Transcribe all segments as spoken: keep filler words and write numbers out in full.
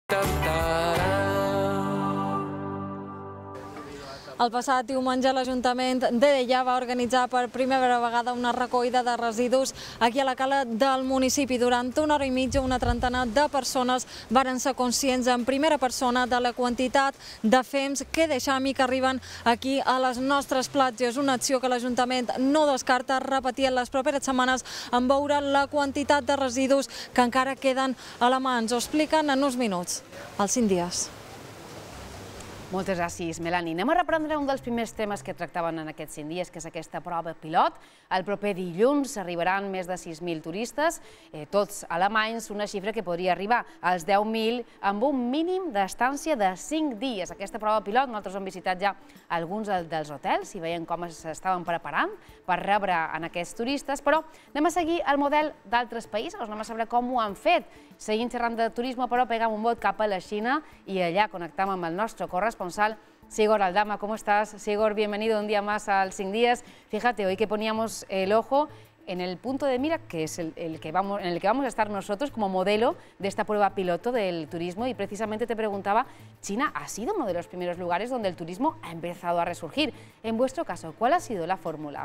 El passat diumenge l'Ajuntament de Deià va organitzar per primera vegada una recollida de residus aquí a la cala del municipi. Durant una hora i mitja, una trentena de persones varen ser conscients en primera persona de la quantitat de fems que deixam i que arriben aquí a les nostres platges. Una acció que l'Ajuntament no descarta repetir en les properes setmanes en veure la quantitat de residus que encara queden a la mà. Ens ho expliquen en uns minuts. Els cinc dies. Moltes gràcies, Melanie. Anem a reprendre un dels primers temes que tractaven en aquests cinc dies, que és aquesta prova pilot. El proper dilluns arribaran més de sis mil turistes, tots alemanys, una xifra que podria arribar als deu mil amb un mínim d'estància de cinc dies. Aquesta prova pilot, nosaltres hem visitat ja alguns dels hotels i veiem com s'estaven preparant per rebre en aquests turistes, però anem a seguir el model d'altres països, anem a saber com ho han fet. Seguint xerrant de turisme, però pegam un vot cap a la Xina i allà connectam amb el nostre corresponsal, Sigor Aldama. ¿Cómo estás? Sigor, bienvenido un día más al Cinc Días. Fíjate, hoy que poníamos el ojo en el punto de mira, que es el, el que vamos, en el que vamos a estar nosotros como modelo de esta prueba piloto del turismo, y precisamente te preguntaba, China ha sido uno de los primeros lugares donde el turismo ha empezado a resurgir. En vuestro caso, ¿cuál ha sido la fórmula?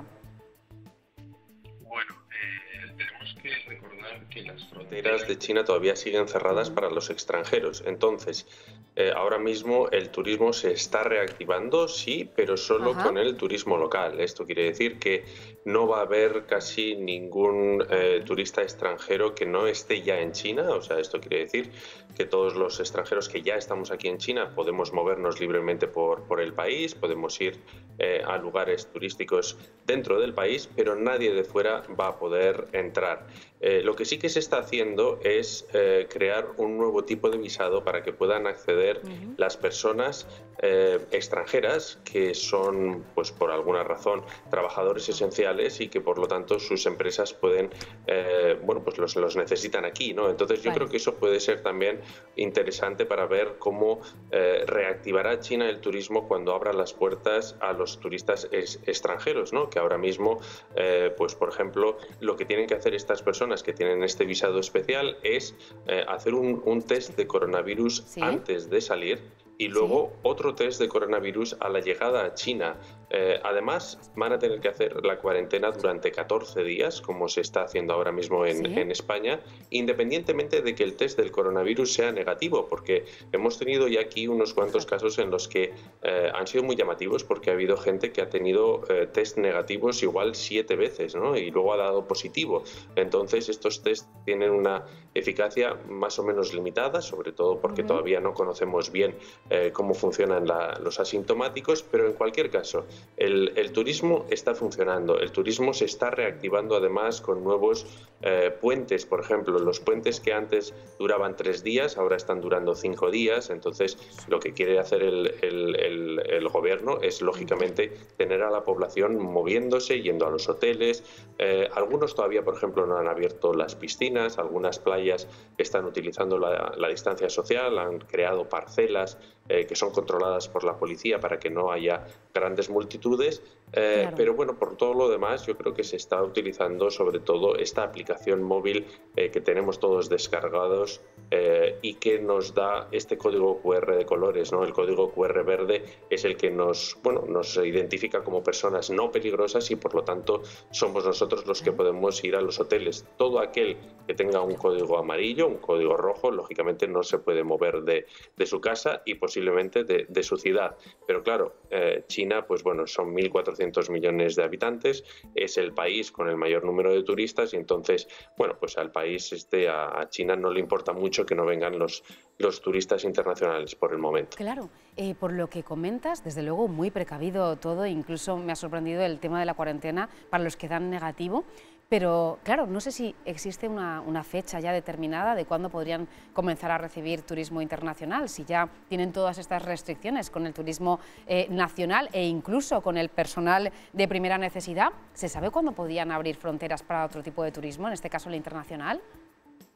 Bueno, eh, tenemos que recordar que las fronteras de China todavía siguen cerradas para los extranjeros. Entonces, eh, ahora mismo el turismo se está reactivando, sí, pero solo Ajá. con el turismo local. Esto quiere decir que no va a haber casi ningún eh, turista extranjero que no esté ya en China. O sea, esto quiere decir que todos los extranjeros que ya estamos aquí en China podemos movernos libremente por, por el país, podemos ir eh, a lugares turísticos dentro del país, pero nadie de fuera va a poder entrar. Eh, lo que sí que se está haciendo es eh, crear un nuevo tipo de visado para que puedan acceder uh-huh. las personas eh, extranjeras que son, pues por alguna razón, trabajadores esenciales y que por lo tanto sus empresas pueden, eh, bueno, pues los, los necesitan aquí, ¿no? Entonces yo vale. creo que eso puede ser también interesante para ver cómo eh, reactivará China el turismo cuando abra las puertas a los turistas es, extranjeros, ¿no? Que ahora mismo, eh, pues por ejemplo, lo que tienen que hacer estas personas que tienen este visado especial es eh, hacer un, un test de coronavirus ¿Sí? antes de salir y luego ¿Sí? otro test de coronavirus a la llegada a China. Eh, además, van a tener que hacer la cuarentena durante catorce días, como se está haciendo ahora mismo en, ¿Sí? en España, independientemente de que el test del coronavirus sea negativo, porque hemos tenido ya aquí unos cuantos casos en los que eh, han sido muy llamativos, porque ha habido gente que ha tenido eh, test negativos igual siete veces, ¿no? Y luego ha dado positivo. Entonces, estos test tienen una eficacia más o menos limitada, sobre todo porque uh-huh. todavía no conocemos bien eh, cómo funcionan la, los asintomáticos, pero en cualquier caso, El, el turismo está funcionando, el turismo se está reactivando además con nuevos eh, puentes, por ejemplo, los puentes que antes duraban tres días, ahora están durando cinco días, entonces lo que quiere hacer el, el, el, el gobierno es lógicamente tener a la población moviéndose, yendo a los hoteles, eh, algunos todavía, por ejemplo, no han abierto las piscinas, algunas playas están utilizando la, la distancia social, han creado parcelas eh, que son controladas por la policía para que no haya grandes multitudes, eh, claro. pero bueno, por todo lo demás yo creo que se está utilizando sobre todo esta aplicación móvil eh, que tenemos todos descargados eh, y que nos da este código cu erre de colores, ¿no? El código cu erre verde es el que nos, bueno, nos identifica como personas no peligrosas y por lo tanto somos nosotros los que podemos ir a los hoteles. Todo aquel que tenga un código amarillo, un código rojo, lógicamente no se puede mover de, de su casa y posiblemente de, de su ciudad. Pero claro, eh, China, pues bueno, son mil cuatrocientos millones de habitantes, es el país con el mayor número de turistas y entonces, bueno, pues al país este, a, a China no le importa mucho que no vengan los, los turistas internacionales por el momento. Claro, eh, por lo que comentas, desde luego muy precavido todo, incluso me ha sorprendido el tema de la cuarentena para los que dan negativo. Pero, claro, no sé si existe una, una fecha ya determinada de cuándo podrían comenzar a recibir turismo internacional, si ya tienen todas estas restricciones con el turismo eh, nacional e incluso con el personal de primera necesidad. ¿Se sabe cuándo podrían abrir fronteras para otro tipo de turismo, en este caso el internacional?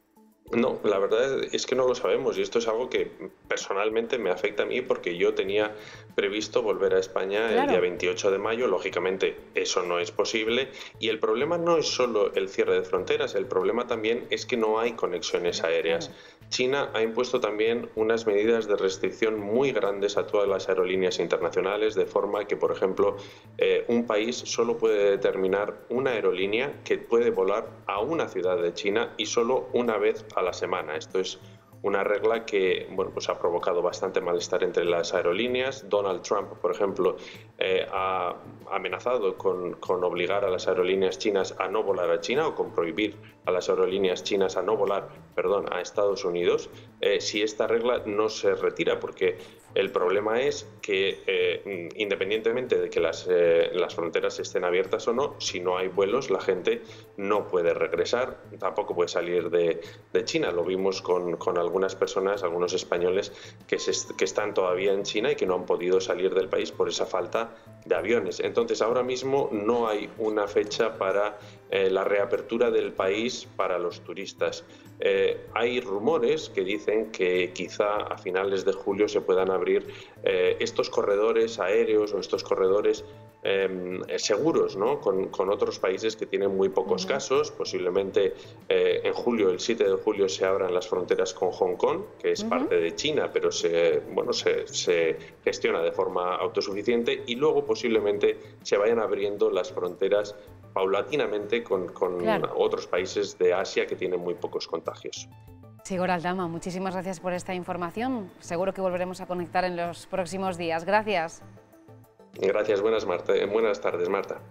No, la verdad es que no lo sabemos y esto es algo que personalmente me afecta a mí porque yo tenía previsto volver a España el Claro. día veintiocho de mayo, lógicamente eso no es posible y el problema no es solo el cierre de fronteras, el problema también es que no hay conexiones aéreas. Claro. China ha impuesto también unas medidas de restricción muy grandes a todas las aerolíneas internacionales, de forma que, por ejemplo, eh, un país solo puede determinar una aerolínea que puede volar a una ciudad de China y solo una vez a la semana. Esto es una regla que bueno, pues ha provocado bastante malestar entre las aerolíneas. Donald Trump, por ejemplo, eh, ha amenazado con, con obligar a las aerolíneas chinas a no volar a China o con prohibir a las aerolíneas chinas a no volar, perdón, a Estados Unidos eh, si esta regla no se retira, porque el problema es que eh, independientemente de que las, eh, las fronteras estén abiertas o no, si no hay vuelos la gente no puede regresar, tampoco puede salir de, de China. Lo vimos con, con algunas personas, algunos españoles que, se, que están todavía en China y que no han podido salir del país por esa falta de aviones. Entonces ahora mismo no hay una fecha para eh, la reapertura del país para los turistas. Eh, hay rumores que dicen que quizá a finales de julio se puedan abrir eh, estos corredores aéreos o estos corredores eh, seguros, ¿no? Con, con otros países que tienen muy pocos uh-huh. casos. Posiblemente eh, en julio, el siete de julio, se abran las fronteras con Hong Kong, que es uh-huh. parte de China, pero se, bueno, se, se gestiona de forma autosuficiente, y luego posiblemente se vayan abriendo las fronteras paulatinamente con, con claro. otros países de Asia que tienen muy pocos contagios. Sigor Aldama, muchísimas gracias por esta información. Seguro que volveremos a conectar en los próximos días. Gracias. Gracias, buenas, Marta. Buenas tardes, Marta.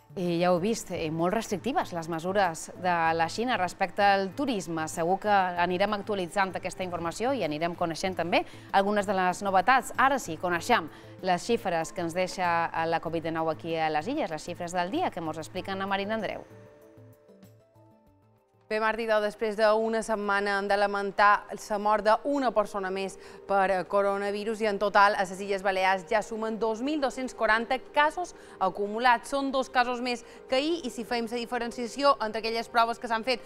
I ja ho heu vist, molt restrictives les mesures de la Xina respecte al turisme. Segur que anirem actualitzant aquesta informació i anirem coneixent també algunes de les novetats. Ara sí, coneixem les xifres que ens deixa la Covid dinou aquí a les Illes, les xifres del dia que ens expliquen a Marina Andreu. Bé, Martí, després d'una setmana de lamentar la mort d'una persona més per coronavirus, i en total a les Illes Balears ja sumen dos mil dos-cents quaranta casos acumulats. Són dos casos més que ahir, i si fem la diferenciació entre aquelles proves que s'han fet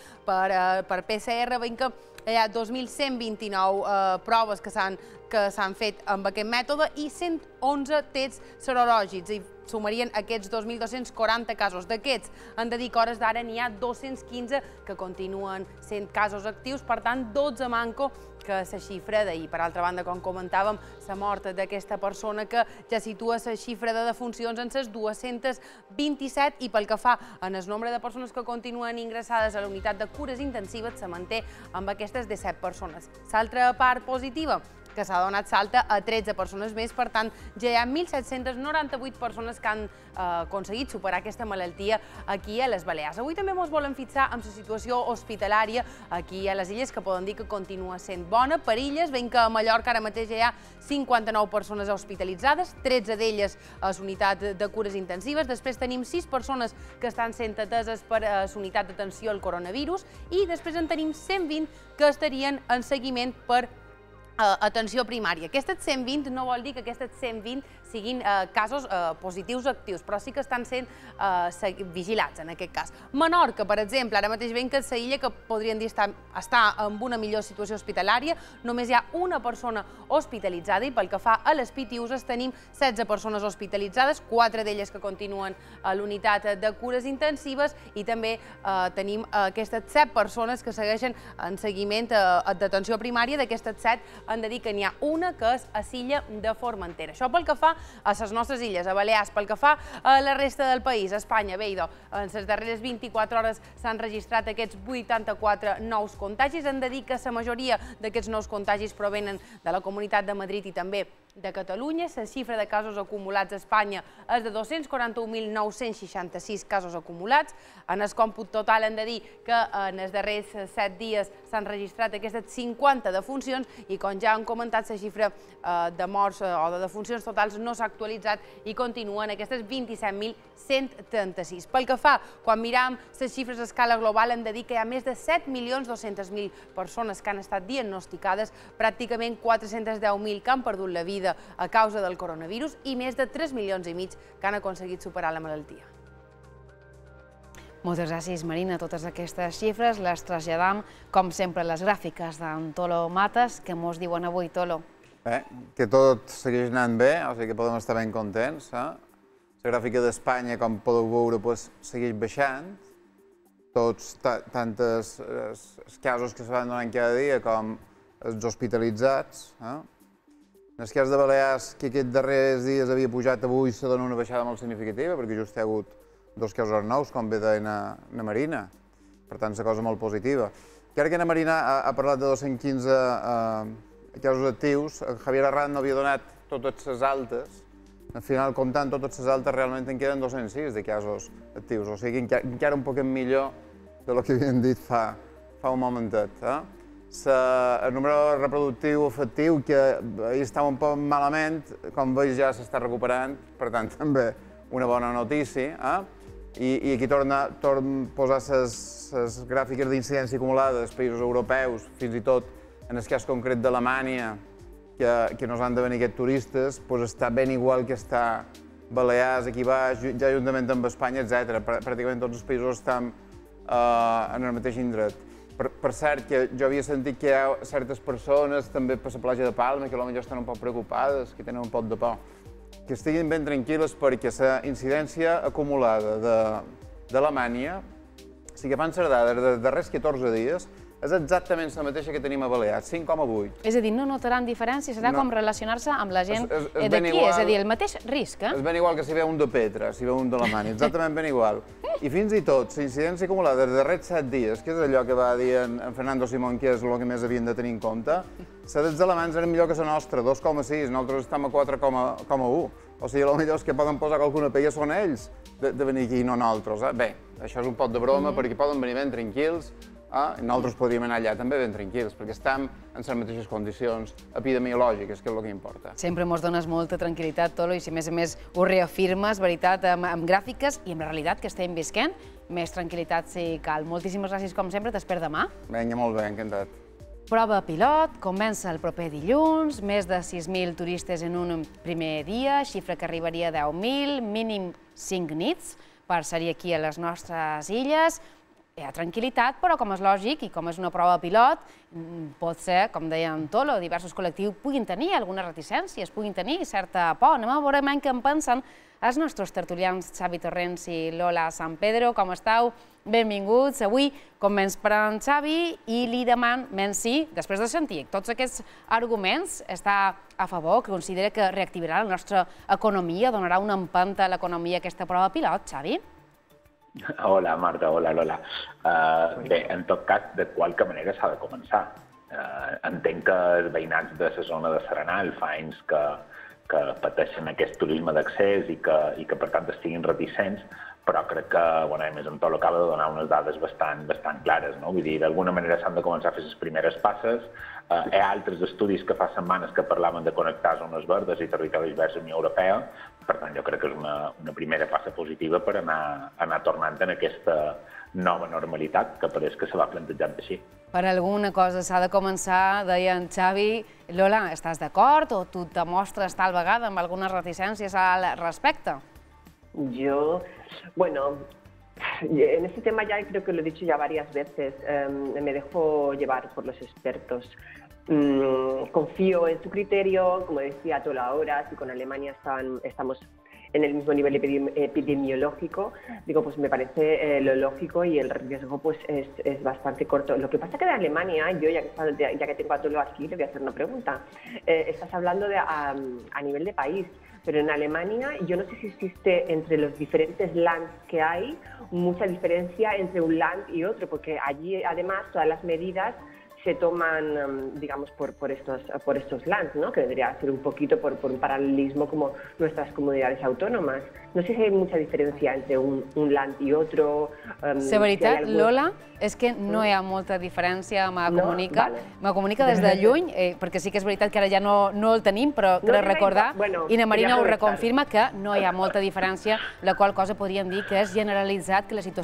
per P C R, veiem que hi ha dos mil cent vint-i-nou proves que s'han fet amb aquest mètode i cent onze tests serològics, i sumarien aquests dos mil dos-cents quaranta casos. D'aquests, han de dir que a hores d'ara n'hi ha dos-cents quinze que continuen sent casos actius, per tant, dotze manco que la xifra d'ahir. Per altra banda, com comentàvem, la mort d'aquesta persona que ja situa la xifra de defuncions en les dues-centes vint-i-set, i pel que fa en el nombre de persones que continuen ingressades a la unitat de cures intensives se manté amb aquestes disset persones. L'altra part positiva, que s'ha donat salta a tretze persones més, per tant, ja hi ha mil set-cents noranta-vuit persones que han aconseguit superar aquesta malaltia aquí a les Balears. Avui també ens volem fixar en la situació hospitalària aquí a les Illes, que poden dir que continua sent bona. Per Illes, veiem que a Mallorca ara mateix ja hi ha cinquanta-nou persones hospitalitzades, tretze d'elles a la unitat de cures intensives. Després tenim sis persones que estan sent ateses per la unitat d'atenció al coronavirus, i després en tenim cent vint que estarien en seguiment per atenció primària. Aquestes cent vint no vol dir que aquestes cent vint siguin casos positius actius, però sí que estan sent vigilats en aquest cas. Menorca, per exemple, ara mateix veiem que és l'illa que podrien dir estar en una millor situació hospitalària. Només hi ha una persona hospitalitzada, i pel que fa a les pitiuses tenim setze persones hospitalitzades, quatre d'elles que continuen a l'unitat de cures intensives, i també tenim aquestes set persones que segueixen en seguiment d'atenció primària. D'aquestes set han de dir que n'hi ha una que és a l'illa de Formentera. Això pel que fa a les nostres illes, a Balears. Pel que fa a la resta del país, a Espanya, bé, en les darreres vint-i-quatre hores s'han registrat aquests vuitanta-quatre nous contagis. Hem de dir que la majoria d'aquests nous contagis provenen de la Comunitat de Madrid i també de Catalunya. La xifra de casos acumulats a Espanya és de dos-cents quaranta-un mil nou-cents seixanta-sis casos acumulats. En el còmput total hem de dir que en els darrers set dies s'han registrat aquestes cinquanta defuncions, i com ja hem comentat, la xifra de morts o de defuncions totals no s'ha actualitzat i continuen aquestes vint-i-set mil cent trenta-sis. Pel que fa, quan miram les xifres a escala global, hem de dir que hi ha més de set milions dos-cents mil persones que han estat diagnosticades, pràcticament quatre-cents deu mil que han perdut la vida a causa del coronavirus, i més de tres milions i mig que han aconseguit superar la malaltia. Moltes gràcies, Marina. Totes aquestes xifres les traslladam, com sempre, les gràfiques d'en Tolo Matas. Què mos diuen avui, Tolo? Bé, que tot segueix anant bé, o sigui que podem estar ben contents. La gràfica d'Espanya, com podeu veure, segueix baixant. Tots, tant els casos que se van donant cada dia com els hospitalitzats. En el cas de Balears, que aquests darrers dies havia pujat, avui se dona una baixada molt significativa, perquè just hi ha hagut dos casos nous, com bé deia na Marina. Per tant, és una cosa molt positiva. I ara que na Marina ha parlat de dos-cents quinze casos actius, Javier Arran no havia donat totes les altes. Al final, comptant totes les altes, realment en queden dos-cents sis de casos actius. O sigui, encara un poquet millor del que havíem dit fa un momentet. El número reproductiu efectiu, que ahir estava un poc malament, com veus ja s'està recuperant, per tant, també una bona notícia. I aquí torna a posar les gràfiques d'incidència acumulada dels països europeus, fins i tot en el cas concret d'Alemanya, que nos han de venir aquests turistes, està ben igual que està Balears aquí baix, ja juntament amb Espanya, etcètera. Pràcticament tots els països estan en el mateix indret. Per cert, que jo havia sentit que hi ha certes persones, també per la platja de Palma, que potser estan un poc preocupades, que tenen un poc de por, que estiguin ben tranquil·les perquè la incidència acumulada d'Alemanya, si agafant les dades dels darrers catorze dies, és exactament la mateixa que tenim a Balears, cinc coma vuit. És a dir, no notaran diferència, serà com relacionar-se amb la gent d'aquí, és a dir, el mateix risc, eh? És ben igual que si ve un de Petra, si ve un d'Alemanya, exactament ben igual. I fins i tot, la incidència acumulada dels darrers set dies, que és allò que va dir en Fernando Simón, que és el que més havien de tenir en compte, les dels alemanys eren millor que la nostra, dos coma sis, nosaltres estem a quatre coma u. O sigui, potser els que poden posar qualcuna pella són ells de venir aquí, no nosaltres. Bé, això és un pot de broma, perquè poden venir ben tranquils, i nosaltres podríem anar allà també ben tranquils, perquè estem en les mateixes condicions epidemiològiques, que és el que importa. Sempre mos dones molta tranquil·litat, Tolo, i si a més a més ho reafirmes, veritat, amb gràfiques i amb la realitat que estem visquent, més tranquil·litat si cal. Moltíssimes gràcies, com sempre, t'espero demà. Vinga, molt bé, encantat. Prova pilot, comença el proper dilluns, més de sis mil turistes en un primer dia, xifra que arribaria a deu mil, mínim cinc nits, per ser aquí a les nostres illes. Hi ha tranquil·litat, però com és lògic i com és una prova pilot, pot ser, com deia en Tolo, diversos col·lectius puguin tenir algunes reticències, puguin tenir certa por. Anem a veure què en pensen els nostres tertulians Xavi Torrents i Lola San Pedro. Com esteu? Benvinguts. Avui començ per en Xavi i li deman, Menci, després de sentir tots aquests arguments, està a favor, que considera que reactivarà la nostra economia, donarà una empenta a l'economia aquesta prova pilot, Xavi? Hola, Marta, hola, Lola. Bé, en tot cas, de qualque manera s'ha de començar. Entenc que els veïnats de la zona de Serenal fa anys que pateixen aquest turisme d'accés i que, per tant, estiguin reticents, però crec que, bueno, a més, en Tolo acaba de donar unes dades bastant clares, no? Vull dir, d'alguna manera s'han de començar a fer les primeres passes. Hi ha altres estudis que fa setmanes que parlaven de connectar zones verdes i territoris verds a la Unió Europea. Per tant, jo crec que és una primera passa positiva per anar tornant en aquesta nova normalitat que pareix que se va plantejant així. Per alguna cosa s'ha de començar, deia en Xavi. Lola, estàs d'acord o tu te mostres tal vegada amb algunes reticències al respecte? Yo, bueno, en este tema ya creo que lo he dicho ya varias veces, me dejo llevar por los expertos. Confío en su criterio, como decía Tolo ahora, si con Alemania estamos en el mismo nivel epidemiológico, digo, pues me parece lo lógico y el riesgo pues es bastante corto. Lo que pasa que de Alemania, yo ya que, ya que tengo a Tolo aquí, le voy a hacer una pregunta. Eh, estás hablando de, a, a nivel de país, pero en Alemania yo no sé si existe entre los diferentes lands que hay mucha diferencia entre un land y otro, porque allí además todas las medidas se toman, digamos, por, por, estos, por estos lands, ¿no? Que debería ser un poquito por, por un paralelismo como nuestras comunidades autónomas. No sé si hay mucha diferència entre un, un land i otro. Um, la veritat, si algun... Lola, és que no hi ha molta diferència, me comunica, no? Vale. Me comunica des de lluny, eh, perquè sí que és veritat que ara ja no, no el tenim, però no crec recordar, bueno, i na Marina ho reconfirma, que no hi ha molta diferència, la qual cosa podríem dir que és generalitzat, que la situació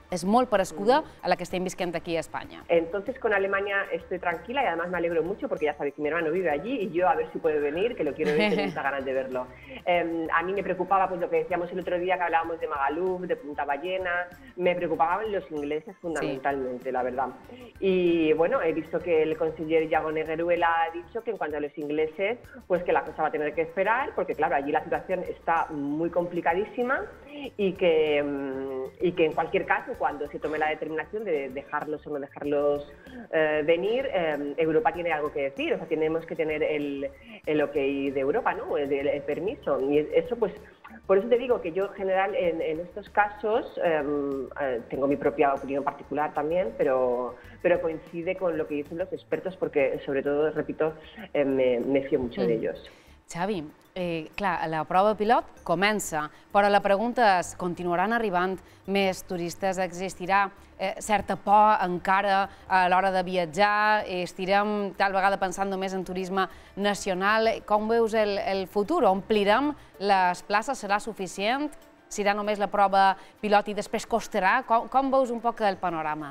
és molt parescuda a la que estem visquent aquí a Espanya. Entonces con Alemania estoy tranquila y además me alegro mucho porque ya sabéis que mi hermano vive allí y yo a ver si puede venir, que lo quiero ver, tengo muchas ganas de verlo. Eh, a mí me preocupaba pues lo que decíamos el otro día que hablábamos de Magaluf, de Punta Ballena, me preocupaban los ingleses fundamentalmente, sí. La verdad. Y bueno, he visto que el conseller Iago Negueruela ha dicho que en cuanto a los ingleses, pues que la cosa va a tener que esperar, porque claro, allí la situación está muy complicadísima y que, y que en cualquier caso, cuando se tome la determinación de dejarlos o no dejarlos eh, venir, eh, Europa tiene algo que decir, o sea, tenemos que tener el, el ok de Europa, ¿no? El, el permiso. Y eso, pues, por eso te digo que yo en general en, en estos casos eh, eh, tengo mi propia opinión particular también, pero, pero coincide con lo que dicen los expertos porque, sobre todo, repito, eh, me, me fío mucho mm. de ellos. Xavi, eh, clar, la prova pilot comença, però la pregunta és, continuaran arribant més turistes? Existirà eh, certa por encara a l'hora de viatjar? Estirem tal vegada pensant només en turisme nacional? Com veus el, el futur? Omplirem les places? Serà suficient? Serà només la prova pilot i després costarà? Com, com veus un poc el panorama?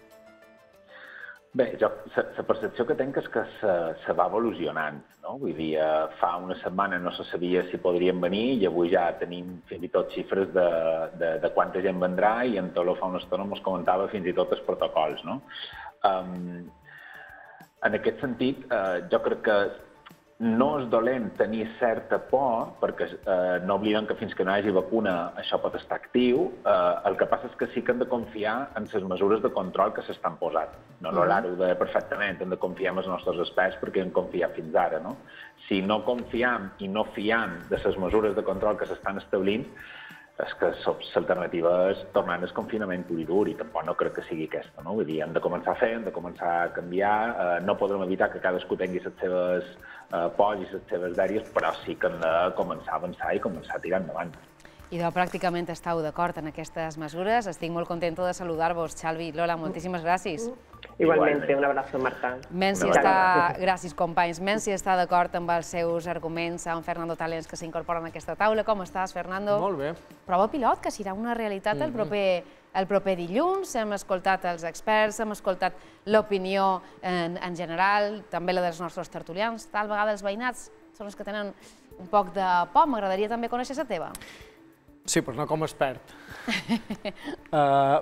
Bé, jo, la percepció que tinc és que se, se va evolucionant, no? Vull dir, fa una setmana no se sabia si podrien venir i avui ja tenim fins i tot xifres de, de, de quanta gent vendrà i en Tolo fa una estona ens comentava fins i tot els protocols, no? Um, en aquest sentit, uh, jo crec que no és dolent tenir certa por, perquè eh, no oblidem que fins que no hi hagi vacuna això pot estar actiu. Eh, el que passa és que sí que hem de confiar en les mesures de control que s'estan posant. No, l'Olara ho deia perfectament, hem de confiar en els nostres experts perquè hem confiat fins ara. No? Si no confiem i no fiem de les mesures de control que s'estan establint, és que l'alternativa és tornar al confinament pur i dur i tampoc no crec que sigui aquesta. No? Vull dir, hem de començar a fer, hem de començar a canviar, eh, no podrem evitar que cadascú tingui les seves eh, pors i les seves dèries, però sí que hem de començar a avançar i començar a tirar endavant. Idò, pràcticament esteu d'acord en aquestes mesures. Estic molt contenta de saludar-vos, Xavi. Lola, moltíssimes gràcies. Igualmente, un abrazo, Marta. Menys si està... Gràcies, companys. Menys si està d'acord amb els seus arguments amb Fernando Talens, que s'incorporen a aquesta taula. Com estàs, Fernando? Molt bé. Prova pilot, que serà una realitat el proper, el proper dilluns. Hem escoltat els experts, hem escoltat l'opinió en, en general, també la dels nostres tertulians. Tal vegada els veïnats són els que tenen un poc de por. M'agradaria també conèixer la teva. Sí, però no com a expert. uh,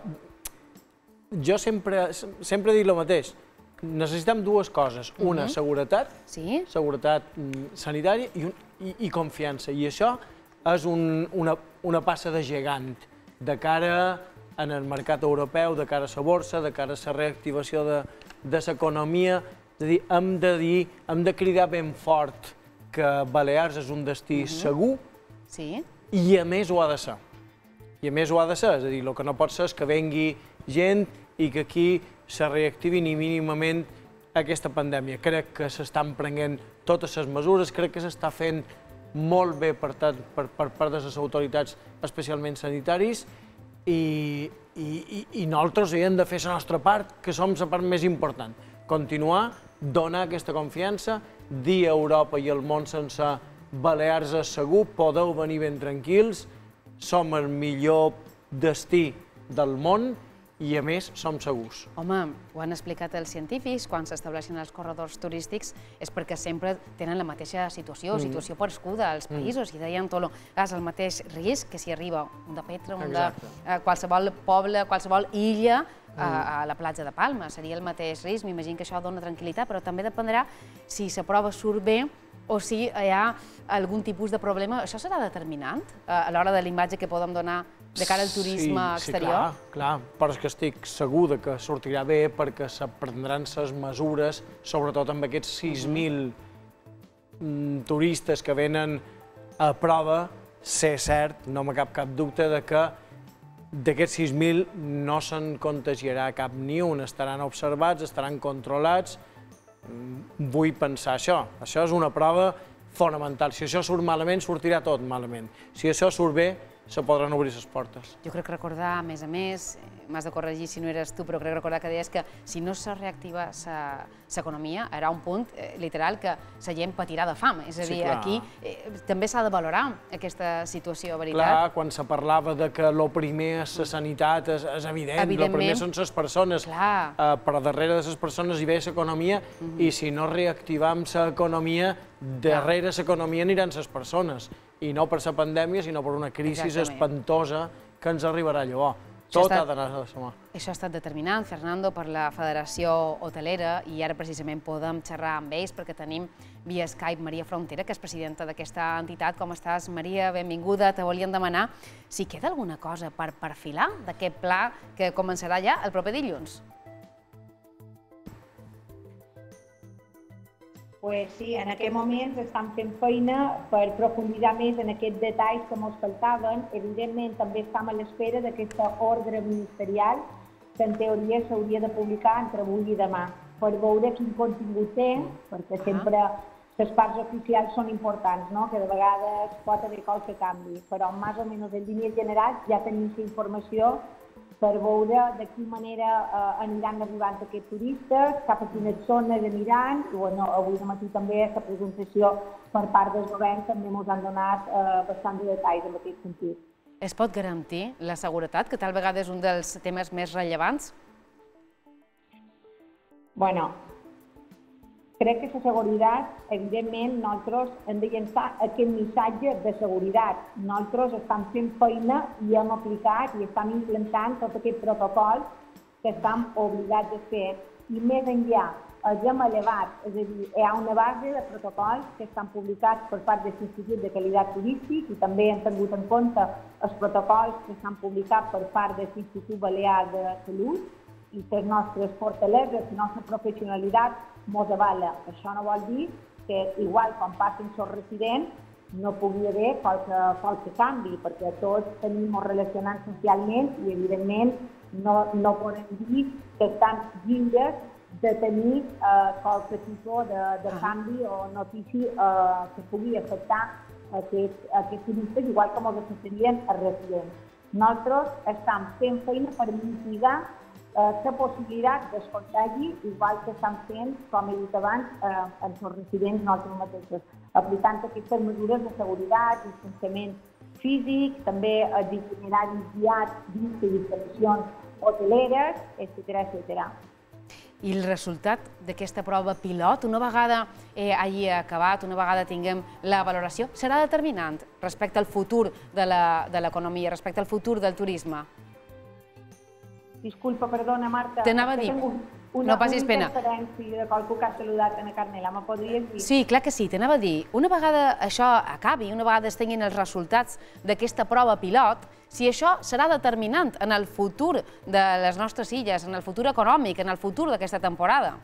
jo sempre, sempre he dit el mateix. Necessitem dues coses. Una, seguretat, sí? seguretat sanitària i, un, i, i confiança. I això és un, una, una passa de gegant de cara en el mercat europeu, de cara a la borsa, de cara a la reactivació de, de l'economia. És a dir, hem de dir, hem de cridar ben fort que Balears és un destí segur. Sí. I a més ho ha de ser. I a més ho ha de ser, és a dir, el que no pot ser és que vengui gent i que aquí se reactivi ni mínimament aquesta pandèmia. Crec que s'estan prenent totes les mesures, crec que s'està fent molt bé per part de les autoritats, especialment sanitaris, i, i, i nosaltres hem de fer la nostra part, que som la part més important. Continuar, donar aquesta confiança, dir a Europa i al món sencer Balears és segur, podeu venir ben tranquils, som el millor destí del món i, a més, som segurs. Home, ho han explicat els científics, quan s'estableixen els corredors turístics és perquè sempre tenen la mateixa situació, situació parescuda als països, i deien tot és el mateix risc que s'hi arriba un de Petra, un de qualsevol poble, qualsevol illa a la platja de Palma. Seria el mateix risc, m'imagino que això dona tranquil·litat, però també dependrà si la prova surt bé o si hi ha algun tipus de problema. Això serà determinant a l'hora de l'imatge que podem donar de cara al turisme exterior? Sí, clar, però és que estic segur que sortirà bé perquè se prendran les mesures, sobretot amb aquests sis mil turistes que venen a prova, ser cert, no me cap cap dubte, que d'aquests sis mil no se'n contagiarà cap ni un, estaran observats, estaran controlats. Vull pensar això. Això és una prova fonamental. Si això surt malament, sortirà tot malament. Si això surt bé, se podran obrir les portes. Jo crec recordar, a més a més, m'has de corregir si no eres tu, però crec recordar que deies que si no se reactiva l'economia, era un punt literal que la gent patirà de fam. És a dir, aquí també s'ha de valorar aquesta situació, veritat? Clar, quan se parlava de que el primer és la sanitat, és evident, el primer són les persones, però darrere de les persones hi ve l'economia, i si no reactivem l'economia, darrere l'economia aniran les persones, i no per la pandèmia, sinó per una crisi espantosa que ens arribarà llavors. Tot ha d'anar a la mà. Això ha estat determinant, Fernando, per la Federació Hotelera, i ara precisament podem xerrar amb ells perquè tenim via Skype Maria Frontera, que és presidenta d'aquesta entitat. Com estàs, Maria? Benvinguda. Te volíem demanar si queda alguna cosa per perfilar d'aquest pla que començarà ja el proper dilluns. Pues sí, en aquest moment estan fent feina per profunditzar més en aquests detalls que ens faltaven. Evidentment, també estem a l'espera d'aquesta ordre ministerial que en teoria s'hauria de publicar entre avui i demà, per veure quin contingut té, perquè sempre les parts oficials són importants, que de vegades pot haver qualque canvi, però més o menys en línies generals ja tenim la informació per veure de quina manera aniran arribant aquests turistes, cap a quines zones aniran, i avui de matí també la presentació per part del govern també ens han donat bastant de detalls en aquest sentit. Es pot garantir la seguretat, que tal vegada és un dels temes més rellevants? Bueno, crec que la seguretat, evidentment, nosaltres hem de llançar aquest missatge de seguretat. Nosaltres estem fent feina i hem aplicat i estem implantant tot aquest protocol que estem obligats a fer. I més enllà, els hem elevat, és a dir, hi ha una base de protocols que estan publicats per part de l'Institut de Qualitat Turístic i també hem tingut en compte els protocols que estan publicats per part de l'Institut Balear de Salut, i les nostres fortaleses, la nostra professionalitat mos avala. Això no vol dir que, igual quan passen els residents, no pugui haver qualque canvi, perquè tots tenim relacionant socialment i, evidentment, no podem dir que estan lliures de tenir qualque tipus de canvi o notícia que pugui afectar aquests turistes, igual com els afectarien els residents. Nosaltres estem fent feina per mitigar la possibilitat de contagi, igual que estan fent, com he dit abans, els residents nosaltres mateixos, aplicant aquestes mesures de seguretat, distanciament físic, també els itineraris guiats dins de instal·lacions hoteleres, etcètera. I el resultat d'aquesta prova pilot, una vegada hagi acabat, una vegada tinguem la valoració, serà determinant respecte al futur de l'economia, respecte al futur del turisme? Disculpa, perdona, Marta. T'anava a dir, no passis pena. Una interferència de qualcú que ha saludat a Carmela, me podries dir? Sí, clar que sí, t'anava a dir, una vegada això acabi, una vegada es tinguin els resultats d'aquesta prova pilot, si això serà determinant en el futur de les nostres illes, en el futur econòmic, en el futur d'aquesta temporada.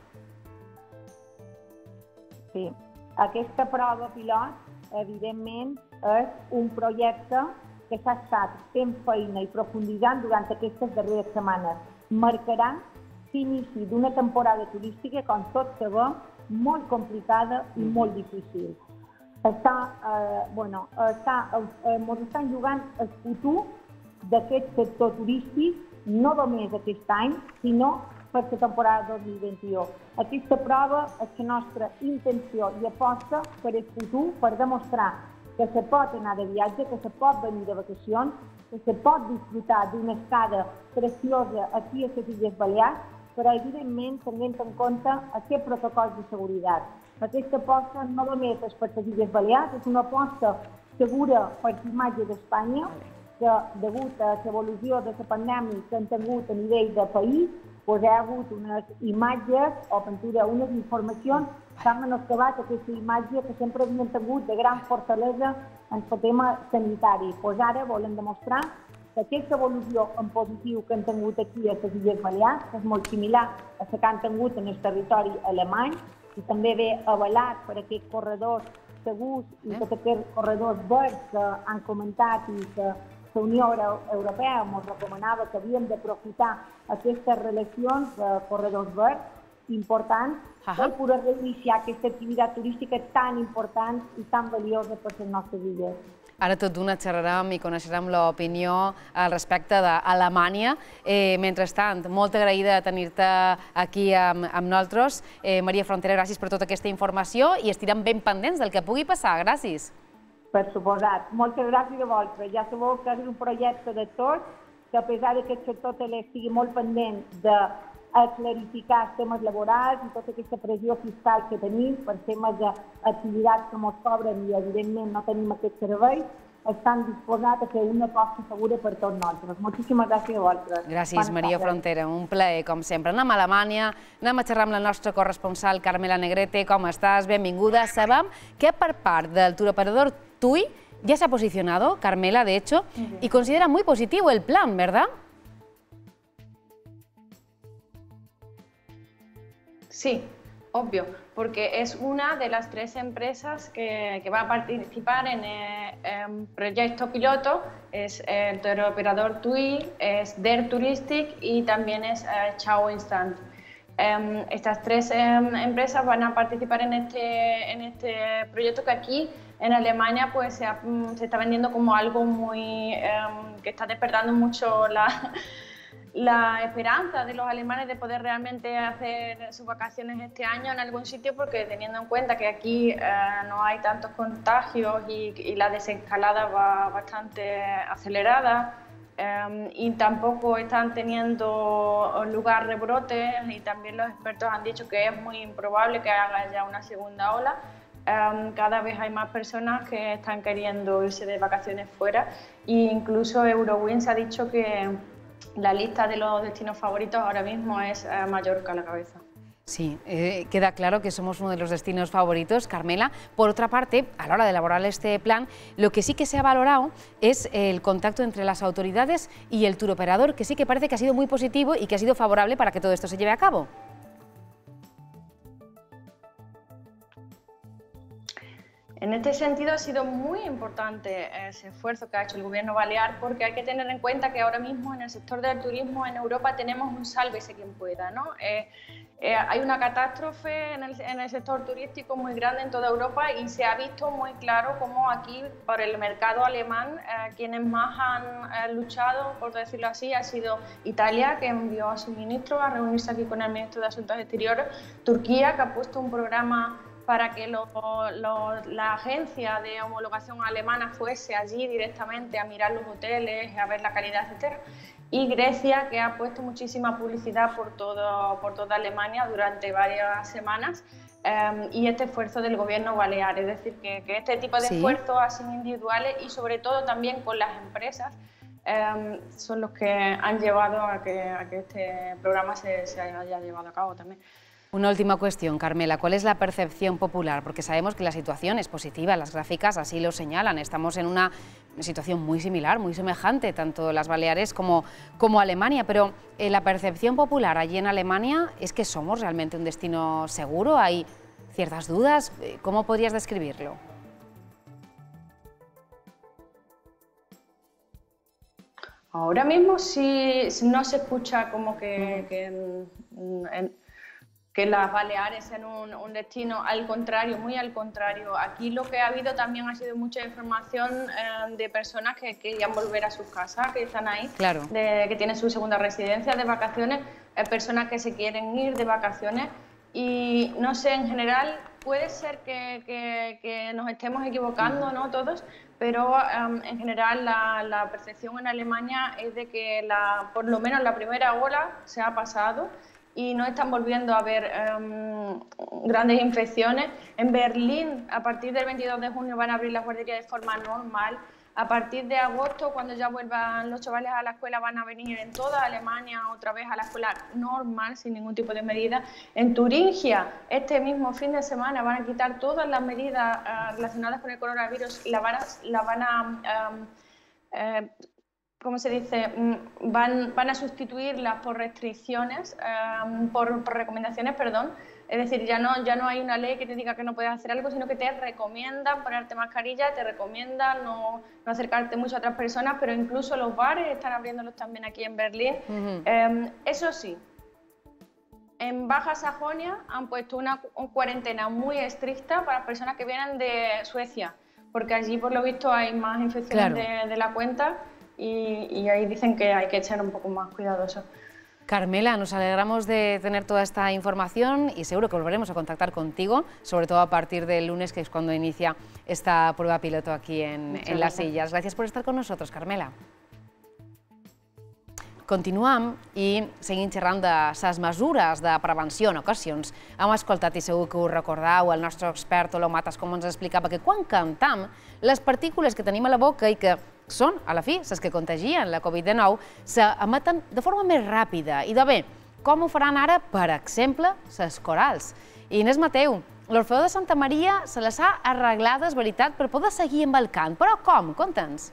Sí, aquesta prova pilot, evidentment, és un projecte que s'ha estat fent feina i profunditzant durant aquestes darreres setmanes. Marcarà l'inici d'una temporada turística, com tots sabem, molt complicada i molt difícil. Ens estan jugant el futur d'aquest sector turístic, no només aquest any, sinó per la temporada dos mil vint-i-u. Aquesta prova és la nostra intenció i aposta per el futur, per demostrar que se pot anar de viatge, que se pot venir de vacacions, que se pot disfrutar d'una estada preciosa aquí a les Illes Balears, però evidentment tenint en compte aquests protocols de seguretat. Aquesta aposta no només és per les Illes Balears, és una aposta segura per l'imatge d'Espanya, que degut a l'evolució de la pandèmia que han tingut a nivell de país, hi ha hagut unes imatges o pintura, unes informacions que han menoscabat aquesta imatge que sempre havien tingut de gran fortalesa en el tema sanitari. Ara volem demostrar que aquesta evolució en positiu que han tingut aquí a les Illes Balears, que és molt similar a la que han tingut en el territori alemany, i també ve avalat per aquests corredors segurs i tots aquests corredors verds que han comentat i que la Unió Europea ens recomanava que havíem d'aprofitar aquestes relacions de corredors verds, important per poder reiniciar aquesta activitat turística tan important i tan valiosa per les nostres illes. Ara tot d'una xerrarem i coneixerem l'opinió al respecte d'Alemanya. Mentrestant, molt agraïda de tenir-te aquí amb nosaltres. Maria Frontera, gràcies per tota aquesta informació i estirem ben pendents del que pugui passar. Gràcies. Per suposat. Moltes gràcies a vosaltres. Ja sabeu que és un projecte de tots, que a pesar que el sector hoteler estigui molt pendent de clarificar els temes laborals i tota aquesta pressió fiscal que tenim per temes d'activitats que ens cobren i evidentment no tenim aquest servei, estan disposats a fer una aposta segura per tots nosaltres. Moltíssimes gràcies a vosaltres. Gràcies, Maria Frontera. Un plaer, com sempre. Anem a Alemanya, anem a xerrar amb la nostra corresponsal Carmela Negrete. Com estàs? Benvinguda. Sabem que per part del turoperador TUI ya se ha posicionado, Carmela, de hecho, y considera muy positivo el plan, ¿verdad? Sí, obvio, porque es una de las tres empresas que, que va a participar en el proyecto piloto. Es el turoperador TUI, es Der Touristik y también es Chao Instant. Um, estas tres um, empresas van a participar en este, en este proyecto que aquí en Alemania pues, se, ha, se está vendiendo como algo muy, um, que está despertando mucho la, la esperanza de los alemanes de poder realmente hacer sus vacaciones este año en algún sitio, porque teniendo en cuenta que aquí uh, no hay tantos contagios y, y la desescalada va bastante acelerada, Um, y tampoco están teniendo lugar rebrotes, y también los expertos han dicho que es muy improbable que haga ya una segunda ola. Um, cada vez hay más personas que están queriendo irse de vacaciones fuera, e incluso Eurowings ha dicho que la lista de los destinos favoritos ahora mismo es uh, Mallorca a la cabeza. Sí, eh, queda claro que somos uno de los destinos favoritos, Carmela. Por otra parte, a la hora de elaborar este plan, lo que sí que se ha valorado es el contacto entre las autoridades y el turoperador, que sí que parece que ha sido muy positivo y que ha sido favorable para que todo esto se lleve a cabo. En este sentido ha sido muy importante ese esfuerzo que ha hecho el gobierno balear, porque hay que tener en cuenta que ahora mismo en el sector del turismo en Europa tenemos un sálvese quien pueda, ¿no? Eh, eh, hay una catástrofe en el, en el sector turístico muy grande en toda Europa, y se ha visto muy claro cómo aquí, por el mercado alemán, eh, quienes más han eh, luchado, por decirlo así, ha sido Italia, que envió a su ministro a reunirse aquí con el ministro de Asuntos Exteriores, Turquía, que ha puesto un programa para que lo, lo, la agencia de homologación alemana fuese allí directamente a mirar los hoteles, a ver la calidad, etcétera. Y Grecia, que ha puesto muchísima publicidad por, todo, por toda Alemania durante varias semanas, um, y este esfuerzo del gobierno balear. Es decir, que, que este tipo de sí. esfuerzos así individuales y sobre todo también con las empresas um, son los que han llevado a que, a que este programa se, se haya llevado a cabo también. Una última cuestión, Carmela. ¿Cuál es la percepción popular? Porque sabemos que la situación es positiva, las gráficas así lo señalan. Estamos en una situación muy similar, muy semejante, tanto las Baleares como, como Alemania. Pero eh, la percepción popular allí en Alemania es que somos realmente un destino seguro. ¿Hay ciertas dudas? ¿Cómo podrías describirlo? Ahora mismo sí no se escucha como que... que en, en, que las Baleares sean un, un destino, al contrario, muy al contrario. Aquí lo que ha habido también ha sido mucha información eh, de personas que querían volver a sus casas, que están ahí, claro. de, que tienen su segunda residencia de vacaciones, eh, personas que se quieren ir de vacaciones, y no sé, en general puede ser que, que, que nos estemos equivocando, ¿no? Todos, pero um, en general la, la percepción en Alemania es de que la, por lo menos la primera ola se ha pasado, y no están volviendo a haber um, grandes infecciones. En Berlín, a partir del veintidós de junio, van a abrir las guarderías de forma normal. A partir de agosto, cuando ya vuelvan los chavales a la escuela, van a venir en toda Alemania otra vez a la escuela normal, sin ningún tipo de medida. En Turingia, este mismo fin de semana, van a quitar todas las medidas uh, relacionadas con el coronavirus y la van a... La van a um, eh, ¿Cómo se dice? Van, van a sustituirlas por restricciones, um, por, por recomendaciones, perdón. Es decir, ya no, ya no hay una ley que te diga que no puedes hacer algo, sino que te recomiendan ponerte mascarilla, te recomiendan no, no acercarte mucho a otras personas, pero incluso los bares están abriéndolos también aquí en Berlín. Uh-huh. um, eso sí, en Baja Sajonia han puesto una cuarentena muy estricta para personas que vienen de Suecia, porque allí por lo visto hay más infecciones de, de la cuenta y, y ahí dicen que hay que echar un poco más cuidadoso. Carmela, nos alegramos de tener toda esta información y seguro que volveremos a contactar contigo, sobre todo a partir del lunes, que es cuando inicia esta prueba piloto aquí en, en Las Illes. Gracias por estar con nosotros, Carmela. Continuem i seguim xerrant de les mesures de prevenció en ocasions. Hem escoltat, i segur que us recordeu, el nostre expert Olo Matas, com ens explicava que quan cantam, les partícules que tenim a la boca i que són, a la fi, les que contagien la Covid dinou, s'emeten de forma més ràpida. I de bé, com ho faran ara, per exemple, les corals? Inés Mateu, l'Orfeó de Santa Maria se les ha arreglades, veritat, per poder seguir amb el cant. Però com? Conta'ns.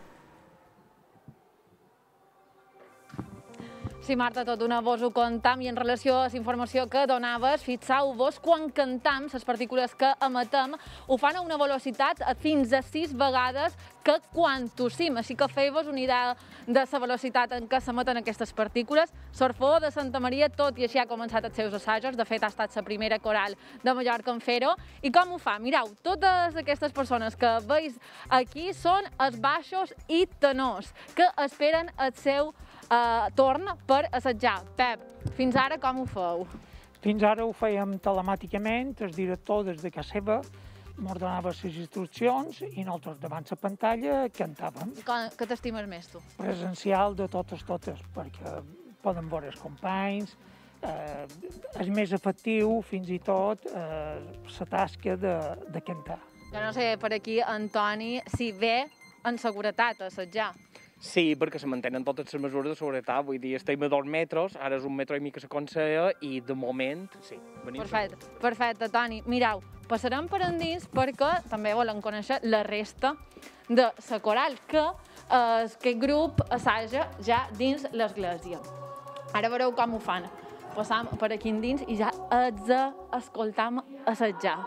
Sí, Marta, tot d'una vos ho contam i en relació a la informació que donaves, fixeu-vos, quan cantam, les partícules que emetem ho fan a una velocitat fins a sis vegades que quan tossim. Així que feu-vos una idea de la velocitat en què s'emeten aquestes partícules. L'Orfeó de Santa Maria, tot i així, ha començat els seus assajos. De fet, ha estat la primera coral de Mallorca en fer-ho. I com ho fa? Mireu, totes aquestes persones que veus aquí són els baixos i tenors, que esperen el seu Uh, torn per assetjar. Pep, fins ara com ho feu? Fins ara ho fèiem telemàticament, el director des de casa seva m'ordenava les instruccions i nosaltres davant la pantalla cantàvem. Què t'estimes més, tu? Presencial de totes, totes, perquè poden veure els companys, eh, és més efectiu fins i tot eh, la tasca de, de cantar. Jo no sé, per aquí, Antoni, si ve en seguretat a assetjar. Sí, perquè se mantenen totes les mesures de seguretat, vull dir, estem a dos metres, ara és un metro i mig que s'aconsella i de moment, sí, venim. Perfecte, perfecte, Toni. Mireu, passarem per endins perquè també volem conèixer la resta de la coral que eh, aquest grup assaja ja dins l'església. Ara veureu com ho fan. Passam per aquí endins i ja els escoltam assetjar.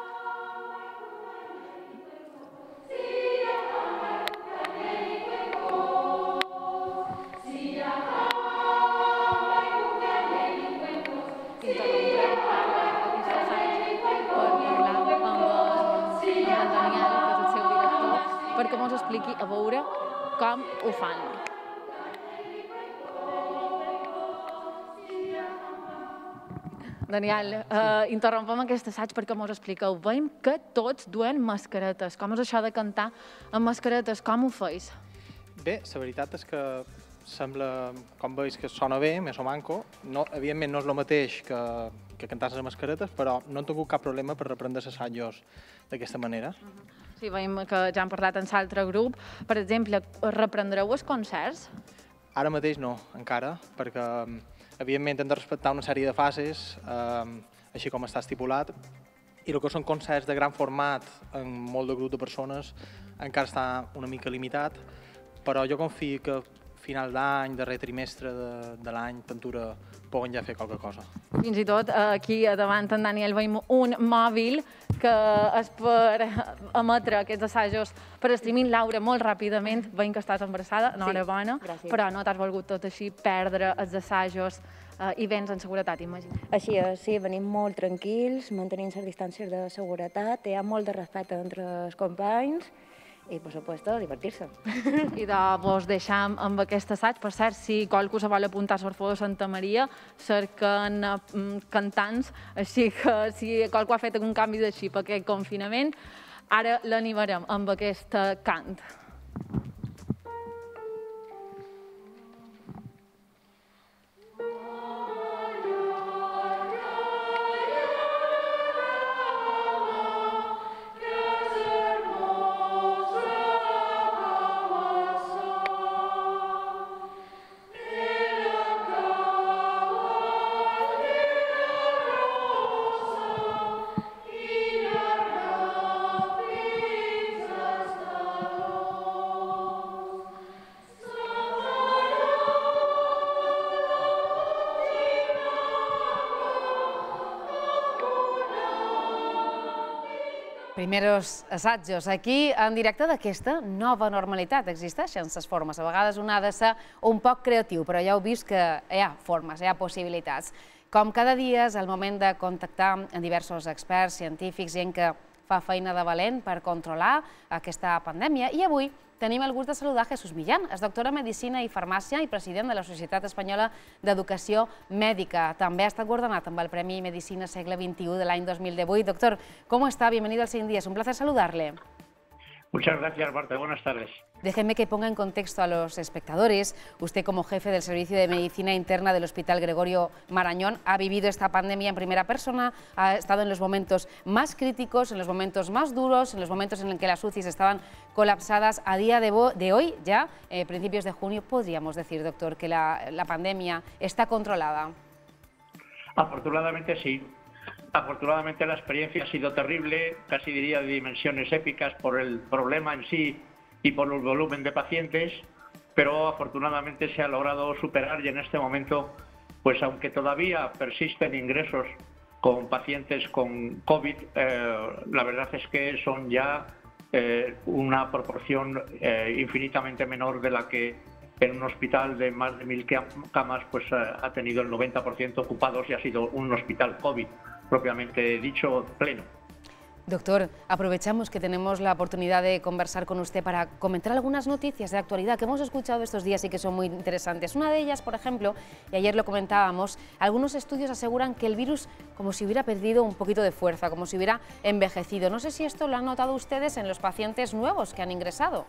Perquè mos expliqui a veure com ho fan. Daniel, eh, interrompem aquest assaig perquè mos expliqueu. Veiem que tots duen mascaretes. Com és això de cantar amb mascaretes? Com ho feis? Bé, la veritat és que sembla, com veus, que sona bé, més o manco. No, evidentment no és el mateix que, que cantar les mascaretes, però no han tingut cap problema per reprendre els assajos d'aquesta manera. Sí, veiem que ja han parlat en l'altre grup. Per exemple, reprendreu els concerts? Ara mateix no, encara, perquè evidentment hem de respectar una sèrie de fases, eh, així com està estipulat, i el que són concerts de gran format, en molt de grup de persones, encara està una mica limitat, però jo confio que final d'any, darrer trimestre de, de l'any, Ventura, poden ja fer qualque cosa. Fins i tot aquí davant en Daniel veiem un mòbil que és per emetre aquests assajos per streaming. Laura, molt ràpidament, veiem que estàs embarassada, enhorabona, però no t'has volgut tot així perdre els assajos i vens en seguretat, imagino. Així és, sí, venim molt tranquils, mantenim les distàncies de seguretat, hi ha molt de respecte entre els companys, i, per supuesto, divertir-se. I de vos deixam amb aquest assaig. Per cert, si qualcú se vol apuntar a l'Orfeó de Santa Maria, cerquen cantants, així que si qualcú ha fet algun canvi de xip a aquest confinament, ara l'animarem amb aquest cant. Primeros assajos aquí en directe d'aquesta nova normalitat. Existeixen les formes. A vegades un ha de ser un poc creatiu, però ja heu vist que hi ha formes, hi ha possibilitats. Com cada dia és el moment de contactar amb diversos experts, científics, gent que fa feina de valent per controlar aquesta pandèmia. I avui tenim el gust de saludar Jesús Millán, és doctor en Medicina i Farmàcia i president de la Societat Espanyola d'Educació Mèdica. També ha estat guardonat amb el Premi Medicina Segle veintiuno de l'any dos mil divuit. Doctor, ¿cómo está? Bienvenido al cien días. Un placer saludarle. Muchas gracias, Marta. Buenas tardes. Déjenme que ponga en contexto a los espectadores. Usted, como jefe del Servicio de Medicina Interna del Hospital Gregorio Marañón, ha vivido esta pandemia en primera persona, ha estado en los momentos más críticos, en los momentos más duros, en los momentos en los que las U C Is estaban colapsadas. A día de, de hoy, ya, eh, principios de junio, podríamos decir, doctor, que la, la pandemia está controlada. Afortunadamente sí. Afortunadamente la experiencia ha sido terrible, casi diría de dimensiones épicas por el problema en sí y por el volumen de pacientes, pero afortunadamente se ha logrado superar y en este momento, pues aunque todavía persisten ingresos con pacientes con COVID, eh, la verdad es que son ya eh, una proporción eh, infinitamente menor de la que en un hospital de más de mil camas pues eh, ha tenido el noventa por ciento ocupados y ha sido un hospital COVID propiamente dicho, pleno. Doctor, aprovechamos que tenemos la oportunidad de conversar con usted para comentar algunas noticias de actualidad que hemos escuchado estos días y que son muy interesantes. Una de ellas, por ejemplo, y ayer lo comentábamos, algunos estudios aseguran que el virus como si hubiera perdido un poquito de fuerza, como si hubiera envejecido. No sé si esto lo han notado ustedes en los pacientes nuevos que han ingresado.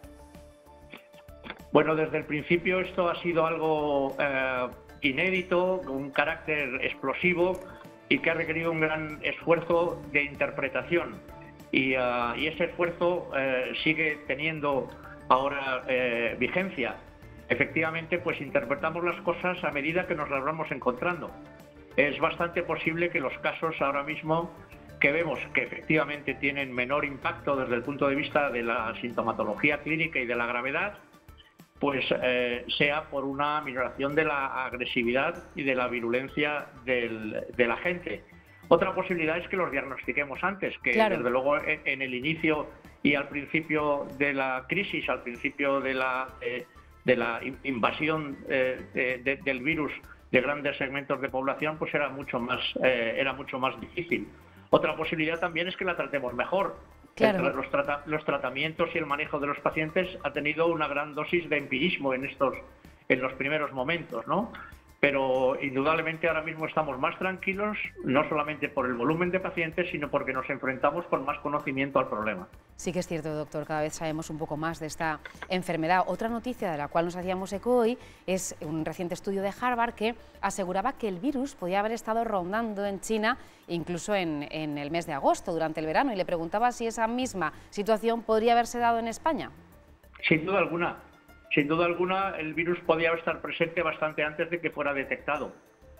Bueno, desde el principio esto ha sido algo eh, inédito, con un carácter explosivo, y que ha requerido un gran esfuerzo de interpretación. Y, uh, y ese esfuerzo uh, sigue teniendo ahora uh, vigencia. Efectivamente, pues interpretamos las cosas a medida que nos las vamos encontrando. Es bastante posible que los casos ahora mismo que vemos que efectivamente tienen menor impacto desde el punto de vista de la sintomatología clínica y de la gravedad, pues eh, sea por una minoración de la agresividad y de la virulencia del, de la gente. Otra posibilidad es que los diagnostiquemos antes, que claro, desde luego en, en el inicio y al principio de la crisis, al principio de la, eh, de la invasión eh, de, de, del virus de grandes segmentos de población, pues era mucho más, eh, era mucho más difícil. Otra posibilidad también es que la tratemos mejor. Claro. Los, trata, los tratamientos y el manejo de los pacientes ha tenido una gran dosis de empirismo en estos, en los primeros momentos, ¿no? Pero indudablemente ahora mismo estamos más tranquilos, no solamente por el volumen de pacientes, sino porque nos enfrentamos con más conocimiento al problema. Sí que es cierto, doctor, cada vez sabemos un poco más de esta enfermedad. Otra noticia de la cual nos hacíamos eco hoy es un reciente estudio de Harvard que aseguraba que el virus podía haber estado rondando en China incluso en, en el mes de agosto, durante el verano, y le preguntaba si esa misma situación podría haberse dado en España. Sin duda alguna. Sin duda alguna, el virus podía estar presente bastante antes de que fuera detectado,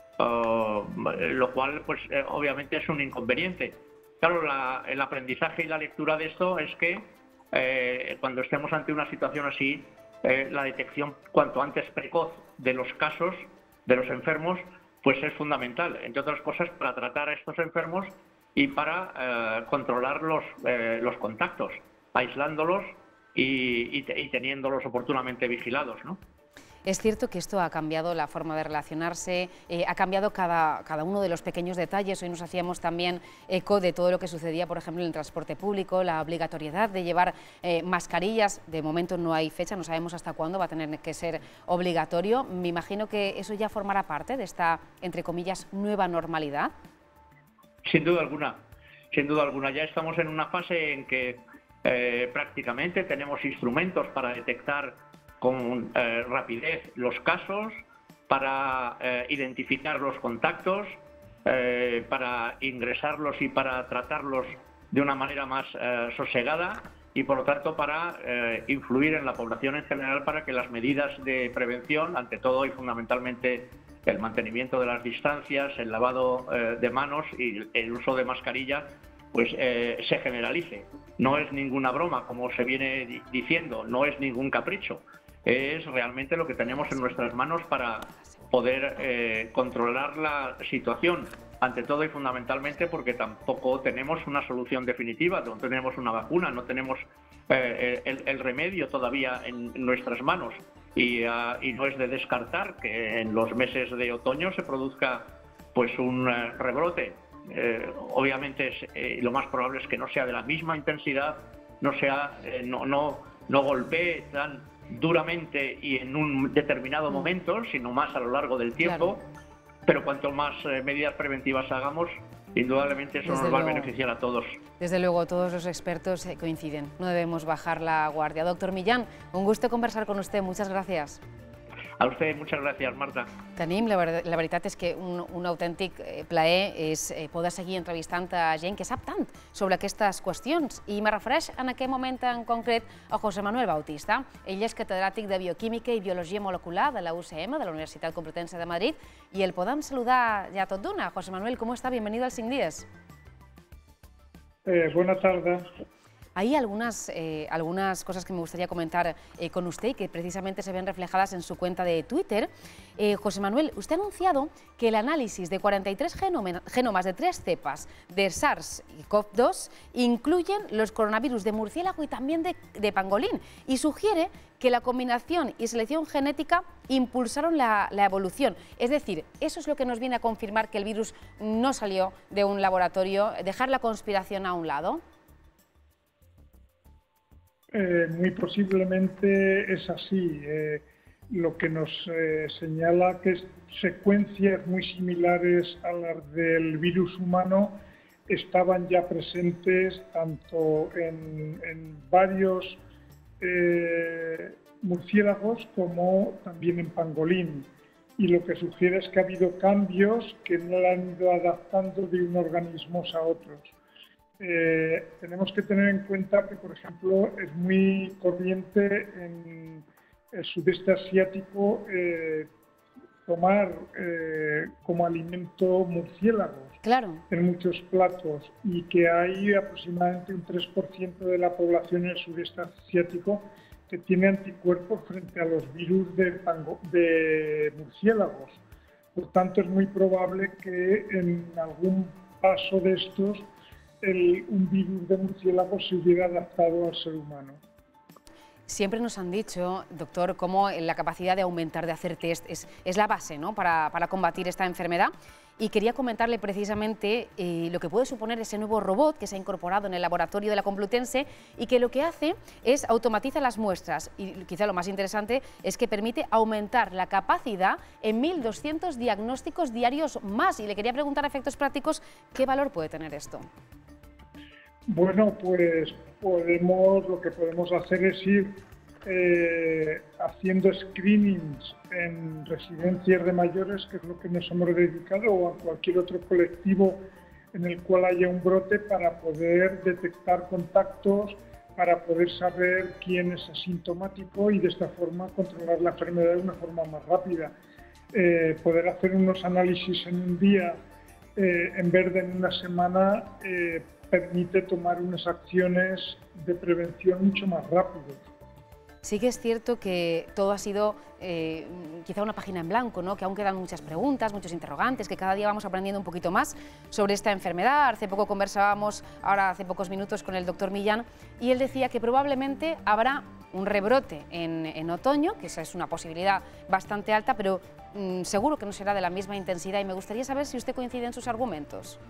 uh, lo cual, pues, eh, obviamente es un inconveniente. Claro, la, el aprendizaje y la lectura de esto es que eh, cuando estemos ante una situación así, eh, la detección cuanto antes precoz de los casos, de los enfermos, pues es fundamental, entre otras cosas, para tratar a estos enfermos y para eh, controlar los, eh, los contactos, aislándolos Y, y, y teniéndolos oportunamente vigilados, ¿no? Es cierto que esto ha cambiado la forma de relacionarse, eh, ha cambiado cada, cada uno de los pequeños detalles. Hoy nos hacíamos también eco de todo lo que sucedía, por ejemplo, en el transporte público, la obligatoriedad de llevar eh, mascarillas. De momento no hay fecha, no sabemos hasta cuándo va a tener que ser obligatorio. Me imagino que eso ya formará parte de esta, entre comillas, nueva normalidad. Sin duda alguna, sin duda alguna. Ya estamos en una fase en que Eh, prácticamente tenemos instrumentos para detectar con eh, rapidez los casos, para eh, identificar los contactos, eh, para ingresarlos y para tratarlos de una manera más eh, sosegada y por lo tanto para eh, influir en la población en general para que las medidas de prevención, ante todo y fundamentalmente el mantenimiento de las distancias, el lavado eh, de manos y el uso de mascarilla, pues eh, se generalice. No es ninguna broma, como se viene diciendo, no es ningún capricho. Es realmente lo que tenemos en nuestras manos para poder eh, controlar la situación, ante todo y fundamentalmente porque tampoco tenemos una solución definitiva, no tenemos una vacuna, no tenemos eh, el, el remedio todavía en, en nuestras manos. Y, uh, y no es de descartar que en los meses de otoño se produzca pues un eh, rebrote. Eh, obviamente es, eh, lo más probable es que no sea de la misma intensidad, no, sea, eh, no, no, no golpee tan duramente y en un determinado momento, sino más a lo largo del tiempo. Claro. Pero cuanto más eh, medidas preventivas hagamos, indudablemente eso Desde nos va luego. a beneficiar a todos. Desde luego, todos los expertos coinciden. No debemos bajar la guardia. Doctor Millán, un gusto conversar con usted. Muchas gracias. A usted, muchas gracias, Marta. Tenim, la, ver la veritat és que un, un autèntic plaer és poder seguir entrevistant a gent que sap tant sobre aquestes qüestions. I me refereix en aquest moment en concret a José Manuel Bautista. Ell és catedràtic de Bioquímica i Biologia Molecular de la U C M, de la Universitat Complutense de Madrid, i el podem saludar ja tot d'una. José Manuel, ¿cómo está? Bienvenido al cinc dies. Eh, buena tarde. Hay algunas, eh, algunas cosas que me gustaría comentar eh, con usted y que precisamente se ven reflejadas en su cuenta de Twitter. Eh, José Manuel, usted ha anunciado que el análisis de cuarenta y tres genomas de tres cepas de SARS y CoV dos incluyen los coronavirus de murciélago y también de, de pangolín, y sugiere que la combinación y selección genética impulsaron la, la evolución. Es decir, eso es lo que nos viene a confirmar que el virus no salió de un laboratorio, dejar la conspiración a un lado. Eh, muy posiblemente es así. Eh, lo que nos eh, señala que secuencias muy similares a las del virus humano estaban ya presentes tanto en, en varios eh, murciélagos como también en pangolín. Y lo que sugiere es que ha habido cambios que no la han ido adaptando de unos organismos a otros. Eh, tenemos que tener en cuenta que, por ejemplo, es muy corriente en el sudeste asiático eh, tomar eh, como alimento murciélagos claro. en muchos platos, y que hay aproximadamente un tres por ciento de la población en el sudeste asiático que tiene anticuerpos frente a los virus de, pango, de murciélagos. Por tanto, es muy probable que en algún paso de estos El, un virus de murciélago se hubiera adaptado al ser humano. Siempre nos han dicho, doctor, cómo la capacidad de aumentar, de hacer test, es, es la base, ¿no?, para, para combatir esta enfermedad. Y quería comentarle precisamente eh, lo que puede suponer ese nuevo robot que se ha incorporado en el laboratorio de la Complutense y que lo que hace es automatiza las muestras. Y quizá lo más interesante es que permite aumentar la capacidad en mil doscientos diagnósticos diarios más. Y le quería preguntar a efectos prácticos, ¿qué valor puede tener esto? Bueno, pues podemos, lo que podemos hacer es ir eh, haciendo screenings en residencias de mayores, que es lo que nos hemos dedicado, o a cualquier otro colectivo en el cual haya un brote, para poder detectar contactos, para poder saber quién es asintomático y de esta forma controlar la enfermedad de una forma más rápida. Eh, poder hacer unos análisis en un día eh, en vez de en una semana eh, permite tomar unas acciones de prevención mucho más rápido. Sí que es cierto que todo ha sido eh, quizá una página en blanco, ¿no?, que aún quedan muchas preguntas, muchos interrogantes, que cada día vamos aprendiendo un poquito más sobre esta enfermedad. Hace poco conversábamos, ahora hace pocos minutos, con el doctor Millán, y él decía que probablemente habrá un rebrote en, en otoño, que esa es una posibilidad bastante alta, pero mmm, seguro que no será de la misma intensidad, y me gustaría saber si usted coincide en sus argumentos.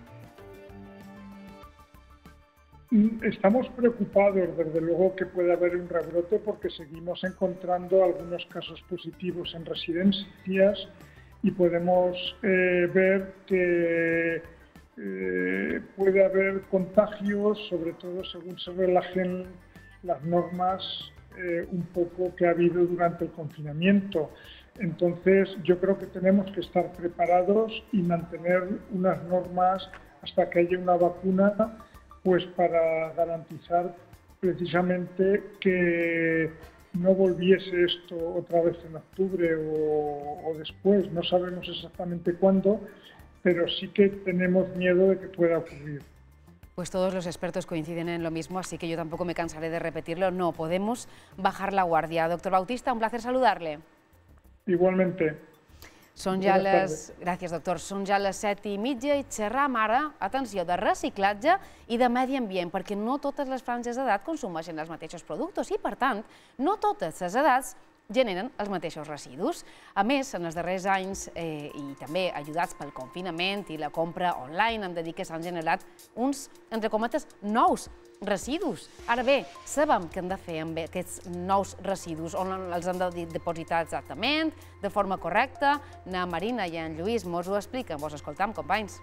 Estamos preocupados, desde luego, que pueda haber un rebrote, porque seguimos encontrando algunos casos positivos en residencias y podemos eh, ver que eh, puede haber contagios, sobre todo según se relajen las normas eh, un poco que ha habido durante el confinamiento. Entonces, yo creo que tenemos que estar preparados y mantener unas normas hasta que haya una vacuna, pues para garantizar precisamente que no volviese esto otra vez en octubre o, o después. No sabemos exactamente cuándo, pero sí que tenemos miedo de que pueda ocurrir. Pues todos los expertos coinciden en lo mismo, así que yo tampoco me cansaré de repetirlo. No podemos bajar la guardia. Doctor Bautista, un placer saludarle. Igualmente. Són ja les... Gràcies, doctor. Són ja les set i mitja i xerram ara, atenció, de reciclatge i de medi ambient, perquè no totes les franges d'edat consumeixen els mateixos productes i, per tant, no totes les edats generen els mateixos residus. A més, en els darrers anys, i també ajudats pel confinament i la compra online, hem de dir que s'han generat uns, entre cometes, nous residus. Ara bé, sabem què hem de fer amb aquests nous residus, on els hem de depositar exactament, de forma correcta. Na Marina i en Lluís mos ho expliquen, vos escoltam, companys.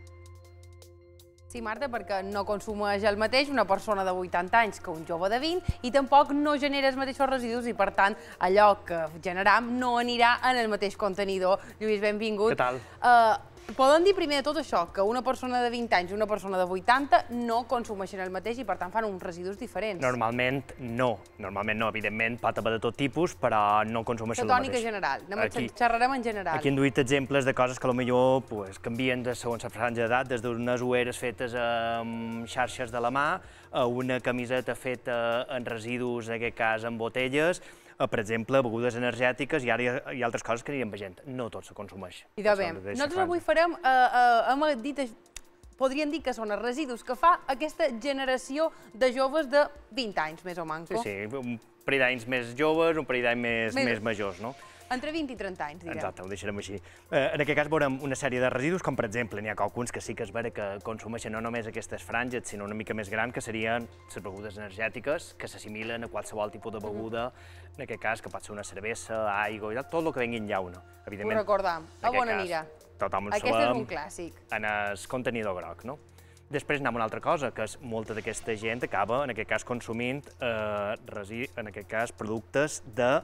Sí, Marta, perquè no consumeix el mateix una persona de vuitanta anys que un jove de vint i tampoc no genera els mateixos residus i, per tant, allò que generam no anirà en el mateix contenidor. Lluís, benvingut. Què tal? Poden dir primer de tot això, que una persona de vint anys i una persona de vuitanta no consumeixen el mateix i, per tant, fan uns residus diferents. Normalment no. Normalment no, evidentment, pot haver de tot tipus, però no consumeixen el mateix. La tònica general. Xerrarem en general. Aquí hem duit exemples de coses que potser canvien segons la franja d'edat, des d'unes ulleres fetes amb xarxes de la mà a una camiseta feta en residus, en aquest cas en botelles, per exemple, begudes energètiques, i ara hi ha altres coses que anirem veient. No tot se consumeix. Idò bé. Nosaltres avui farem, hem dit, podríem dir que són els residus que fa aquesta generació de joves de vint anys, més o manco. Sí, sí, un parell d'anys més joves, un parell d'anys més majors, no? Entre vint i trenta anys, direm. Exacte, ho deixarem així. En aquest cas veurem una sèrie de residus, com per exemple, n'hi ha alguns que sí que és vera que consumeixen no només aquestes franges, sinó una mica més gran, que serien les begudes energètiques, que s'assimilen a qualsevol tipus de beguda, en aquest cas, que pot ser una cervesa, aigua, tot el que vengui en llauna. Ho recordam, a on anirà? Aquest és un clàssic. En el contenidor groc, no? Després anem a una altra cosa, que és molta d'aquesta gent acaba, en aquest cas, consumint, en aquest cas, productes de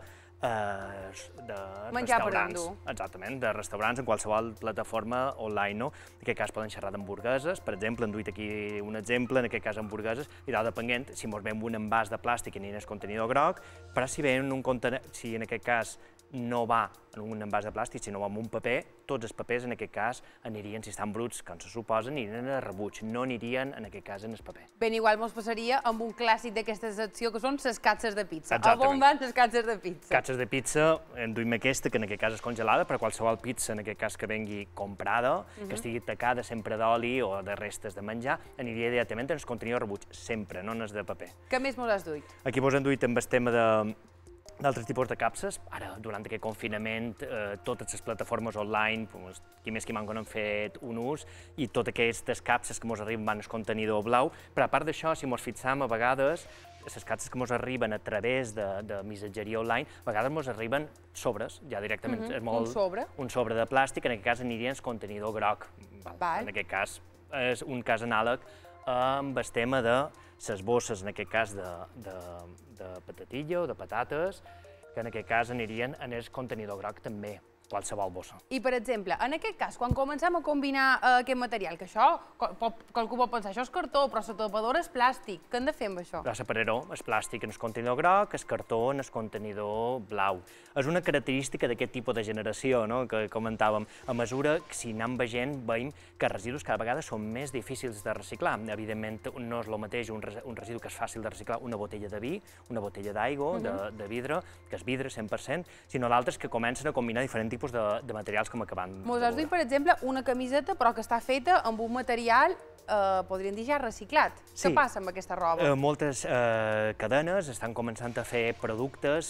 de restaurants. Exactament, de restaurants en qualsevol plataforma online, no? En aquest cas poden xerrar d'hamburgueses, per exemple, hem duit aquí un exemple, en aquest cas hamburgueses, i d'alt depenent, si mos veiem un envàs de plàstic i n'hi ha el contenidor groc, però si veiem un contenidor, si en aquest cas no va en un envàs de plàstic, sinó va en un paper, tots els papers en aquest cas anirien, si estan bruts, com se suposa, anirien a rebuig, no anirien en aquest cas en el paper. Ben igual mos passaria amb un clàssic d'aquesta secció que són les catxes de pizza. A on van les catxes de pizza? Catxes de pizza, en duim aquesta, que en aquest cas és congelada, per qualsevol pizza, en aquest cas que vengui comprada, que estigui tacada sempre d'oli o de restes de menjar, aniria directament en el contenidor rebuig, sempre, no en el de paper. Què més mos has duit? Aquí mos hem duit amb el tema de d'altres tipus de capses. Ara, durant aquest confinament, totes les plataformes online, qui més qui manco n'han fet un ús, i totes aquestes capses que mos arriben van al contenidor blau, però a part d'això, si mos fixam, a vegades, les capses que mos arriben a través de missatgeria online, a vegades mos arriben sobres, ja directament. Un sobre? Un sobre de plàstic, en aquest cas aniria al contenidor groc. En aquest cas, és un cas anàleg amb el tema de les bosses, en aquest cas, de patatilla o de patates, que en aquest cas anirien en el contenidor groc també, qualsevol bossa. I, per exemple, en aquest cas, quan comencem a combinar aquest material, que això, qualcú pot pensar, això és cartó, però la tapadora és plàstic, què hem de fer amb això? La separaró, és plàstic en el contenidor groc, és cartó en el contenidor blau. És una característica d'aquest tipus de generació, que comentàvem. A mesura que si anem veient, veiem que els residus cada vegada són més difícils de reciclar. Evidentment, no és el mateix un residu que és fàcil de reciclar, una botella de vi, una botella d'aigua, de vidre, que és vidre cent per cent, sinó d'altres que comencen a combinar diferents tipus de materials com acabant. Mos has dit, per exemple, una camiseta, però que està feta amb un material, podríem dir ja reciclat. Què passa amb aquesta roba? Moltes cadenes estan començant a fer productes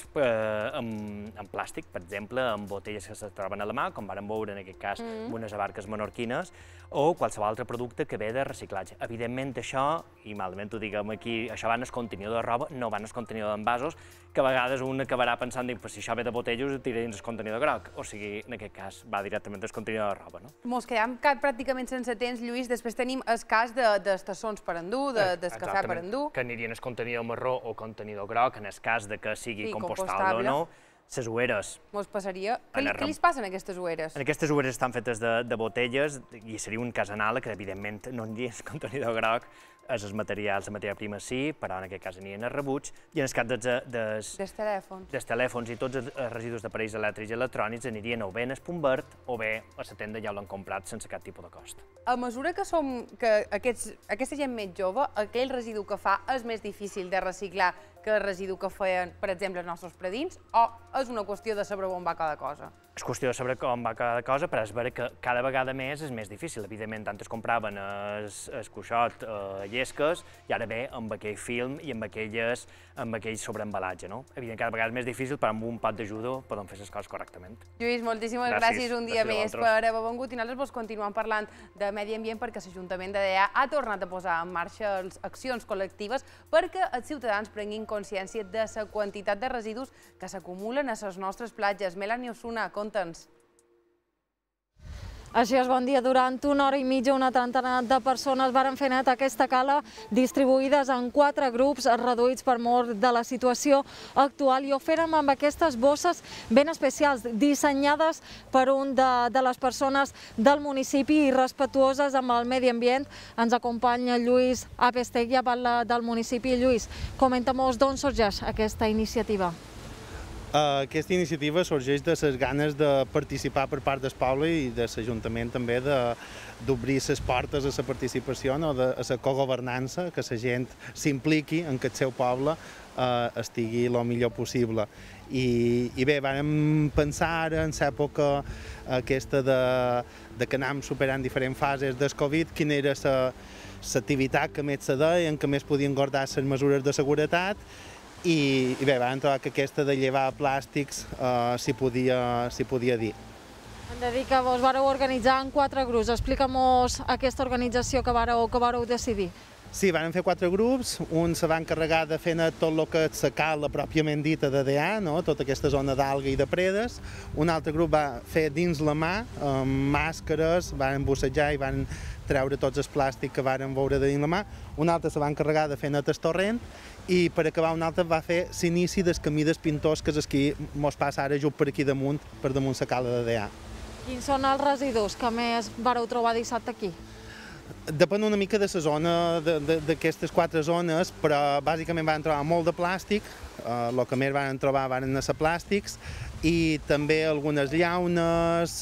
en plàstic, per exemple, amb botelles que es troben a la mà, com vàrem veure en aquest cas amb unes abarques menorquines, o qualsevol altre producte que ve de reciclatge. Evidentment, això, i malament ho diguem aquí, això va en el contenidor de roba, no va en el contenidor d'envasos, que a vegades un acabarà pensant, si això ve de botelles, ho tiraré dins el contenidor groc. O sigui, en aquest cas, va directament al contenidor de roba. Mos quedem pràcticament sense temps, Lluís. Després tenim el cas dels tassons per endur, del cafè per endur. Que anirien al contenidor marró o contenidor groc, en el cas que sigui compostable o no. Les ulleres. Mos passaria. Què li passa en aquestes ulleres? En aquestes ulleres estan fetes de botelles i seria un cas anàleg, que evidentment no aniria al contenidor groc, els materials, la matèria prima sí, però en aquest cas anirien a rebuig, i en el cas dels telèfons i tots els residus d'aparells elèctrics i electrònics anirien o bé en el punt verd o bé a la tenda ja l'han comprat sense cap tipus de cost. A mesura que som, que aquesta gent més jove, aquell residu que fa és més difícil de reciclar que el residu que feien, per exemple, els nostres predins, o és una qüestió de saber on va cada cosa? és qüestió de saber com va cada cosa, però és veure que cada vegada més és més difícil. Evidentment, antes compraven el cuixot a llesques i ara ve amb aquell film i amb aquell sobreembalatge. Evidentment, cada vegada és més difícil, però amb un pot d'ajuda podem fer les coses correctament. Lluís, moltíssimes gràcies un dia més per haver vengut i nosaltres continuem parlant de medi ambient perquè l'Ajuntament de Deià ha tornat a posar en marxa accions col·lectives perquè els ciutadans prenguin consciència de la quantitat de residus que s'acumulen a les nostres platges. Melanie Osuna, conta'ns. Així és, bon dia. Durant una hora i mitja, una trentena de persones varen fer net aquesta cala distribuïdes en quatre grups reduïts per mor de la situació actual i ho fèrem amb aquestes bosses ben especials, dissenyades per un de les persones del municipi i respectuoses amb el medi ambient. Ens acompanya Lluís Apestegui, parla del municipi. Lluís, comenta'm-nos d'on sorgeix aquesta iniciativa. Aquesta iniciativa sorgeix de les ganes de participar per part del poble i de l'Ajuntament també d'obrir les portes a la participació, a la cogovernança, que la gent s'impliqui en que el seu poble estigui el millor possible. I bé, vam pensar ara en l'època aquesta de que anàvem superant diferents fases del Covid, quina era l'activitat que més se deia, en què més podien guardar les mesures de seguretat. I bé, vam trobar que aquesta de llevar plàstics s'hi podia dir. Hem de dir que vos vareu organitzar en quatre grups. Explica'm-nos aquesta organització que vareu decidir. Sí, vam fer quatre grups. Un se va encarregar de fer tot el que és la cala pròpiament dita de Deià, tota aquesta zona d'alga i de predes. Un altre grup va fer dins la mà, amb màscares, van bussejar i van treure tots els plàstics que van veure de dins la mà. Un altre se va encarregar de fer net el torrent i per acabar un altre va fer l'inici del camí dels pintors, que és el que ens passa ara just per aquí damunt, per damunt la cala de Deià. Quins són els residus que més vareu trobar dissabte aquí? Depèn una mica de la zona, d'aquestes quatre zones, però bàsicament van trobar molt de plàstic, el que més van trobar van ser plàstics, i també algunes llaunes,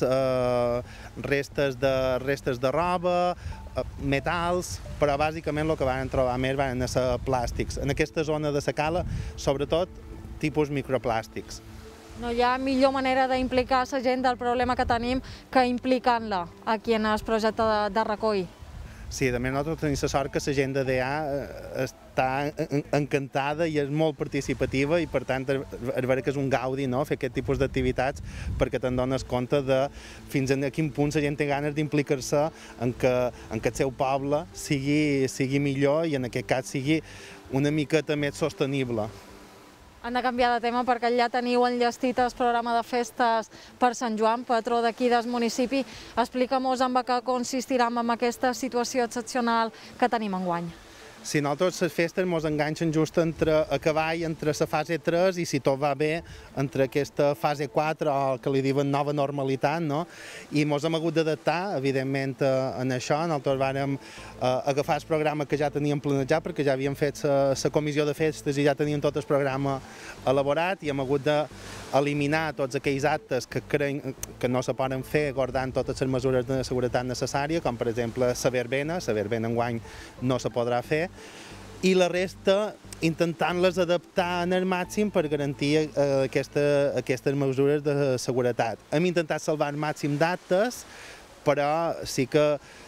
restes de roba, metals, però bàsicament el que van trobar més van ser plàstics. En aquesta zona de la cala, sobretot, tipus microplàstics. No hi ha millor manera d'implicar la gent del problema que tenim que implicant-la aquí en el projecte de recoll. Sí, també nosaltres tenim la sort que la gent de Deià està encantada i és molt participativa i per tant és vera que és un gaudi fer aquest tipus d'activitats perquè te'n dones compte de fins a quin punt la gent té ganes d'implicar-se en que el seu poble sigui millor i en aquest cas sigui una miqueta més sostenible. Han de canviar de tema perquè allà teniu enllestit el programa de festes per Sant Joan, patró d'aquí del municipi. Explica'm-nos en què consistirà en aquesta situació excepcional que tenim enguany. Sí, nosaltres les festes ens enganxen just entre a cavall, entre la fase tres i, si tot va bé, entre aquesta fase quatre, o que li diuen nova normalitat, no? I ens hem hagut d'adaptar, evidentment, en això. Nosaltres vàrem agafar el programa que ja teníem planejat, perquè ja havíem fet la comissió de festes i ja teníem tot el programa elaborat i hem hagut d'eliminar tots aquells actes que creiem que no se poden fer guardant totes les mesures de seguretat necessàries, com per exemple la verbena. La verbena enguany no se podrà fer, i la resta intentant-les adaptar en el màxim per garantir aquestes mesures de seguretat. Hem intentat salvar el màxim d'actes, però sí que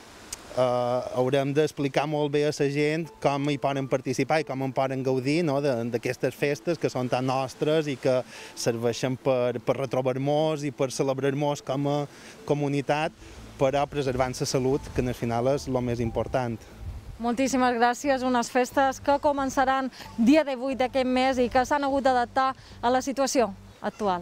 haurem d'explicar molt bé a la gent com hi poden participar i com en poden gaudir d'aquestes festes que són tan nostres i que serveixen per retrobar-nos i per celebrar-nos com a comunitat, però preservant la salut, que al final és el més important. Moltíssimes gràcies. Unes festes que començaran dia divuit d'aquest mes i que s'han hagut d'adaptar a la situació actual.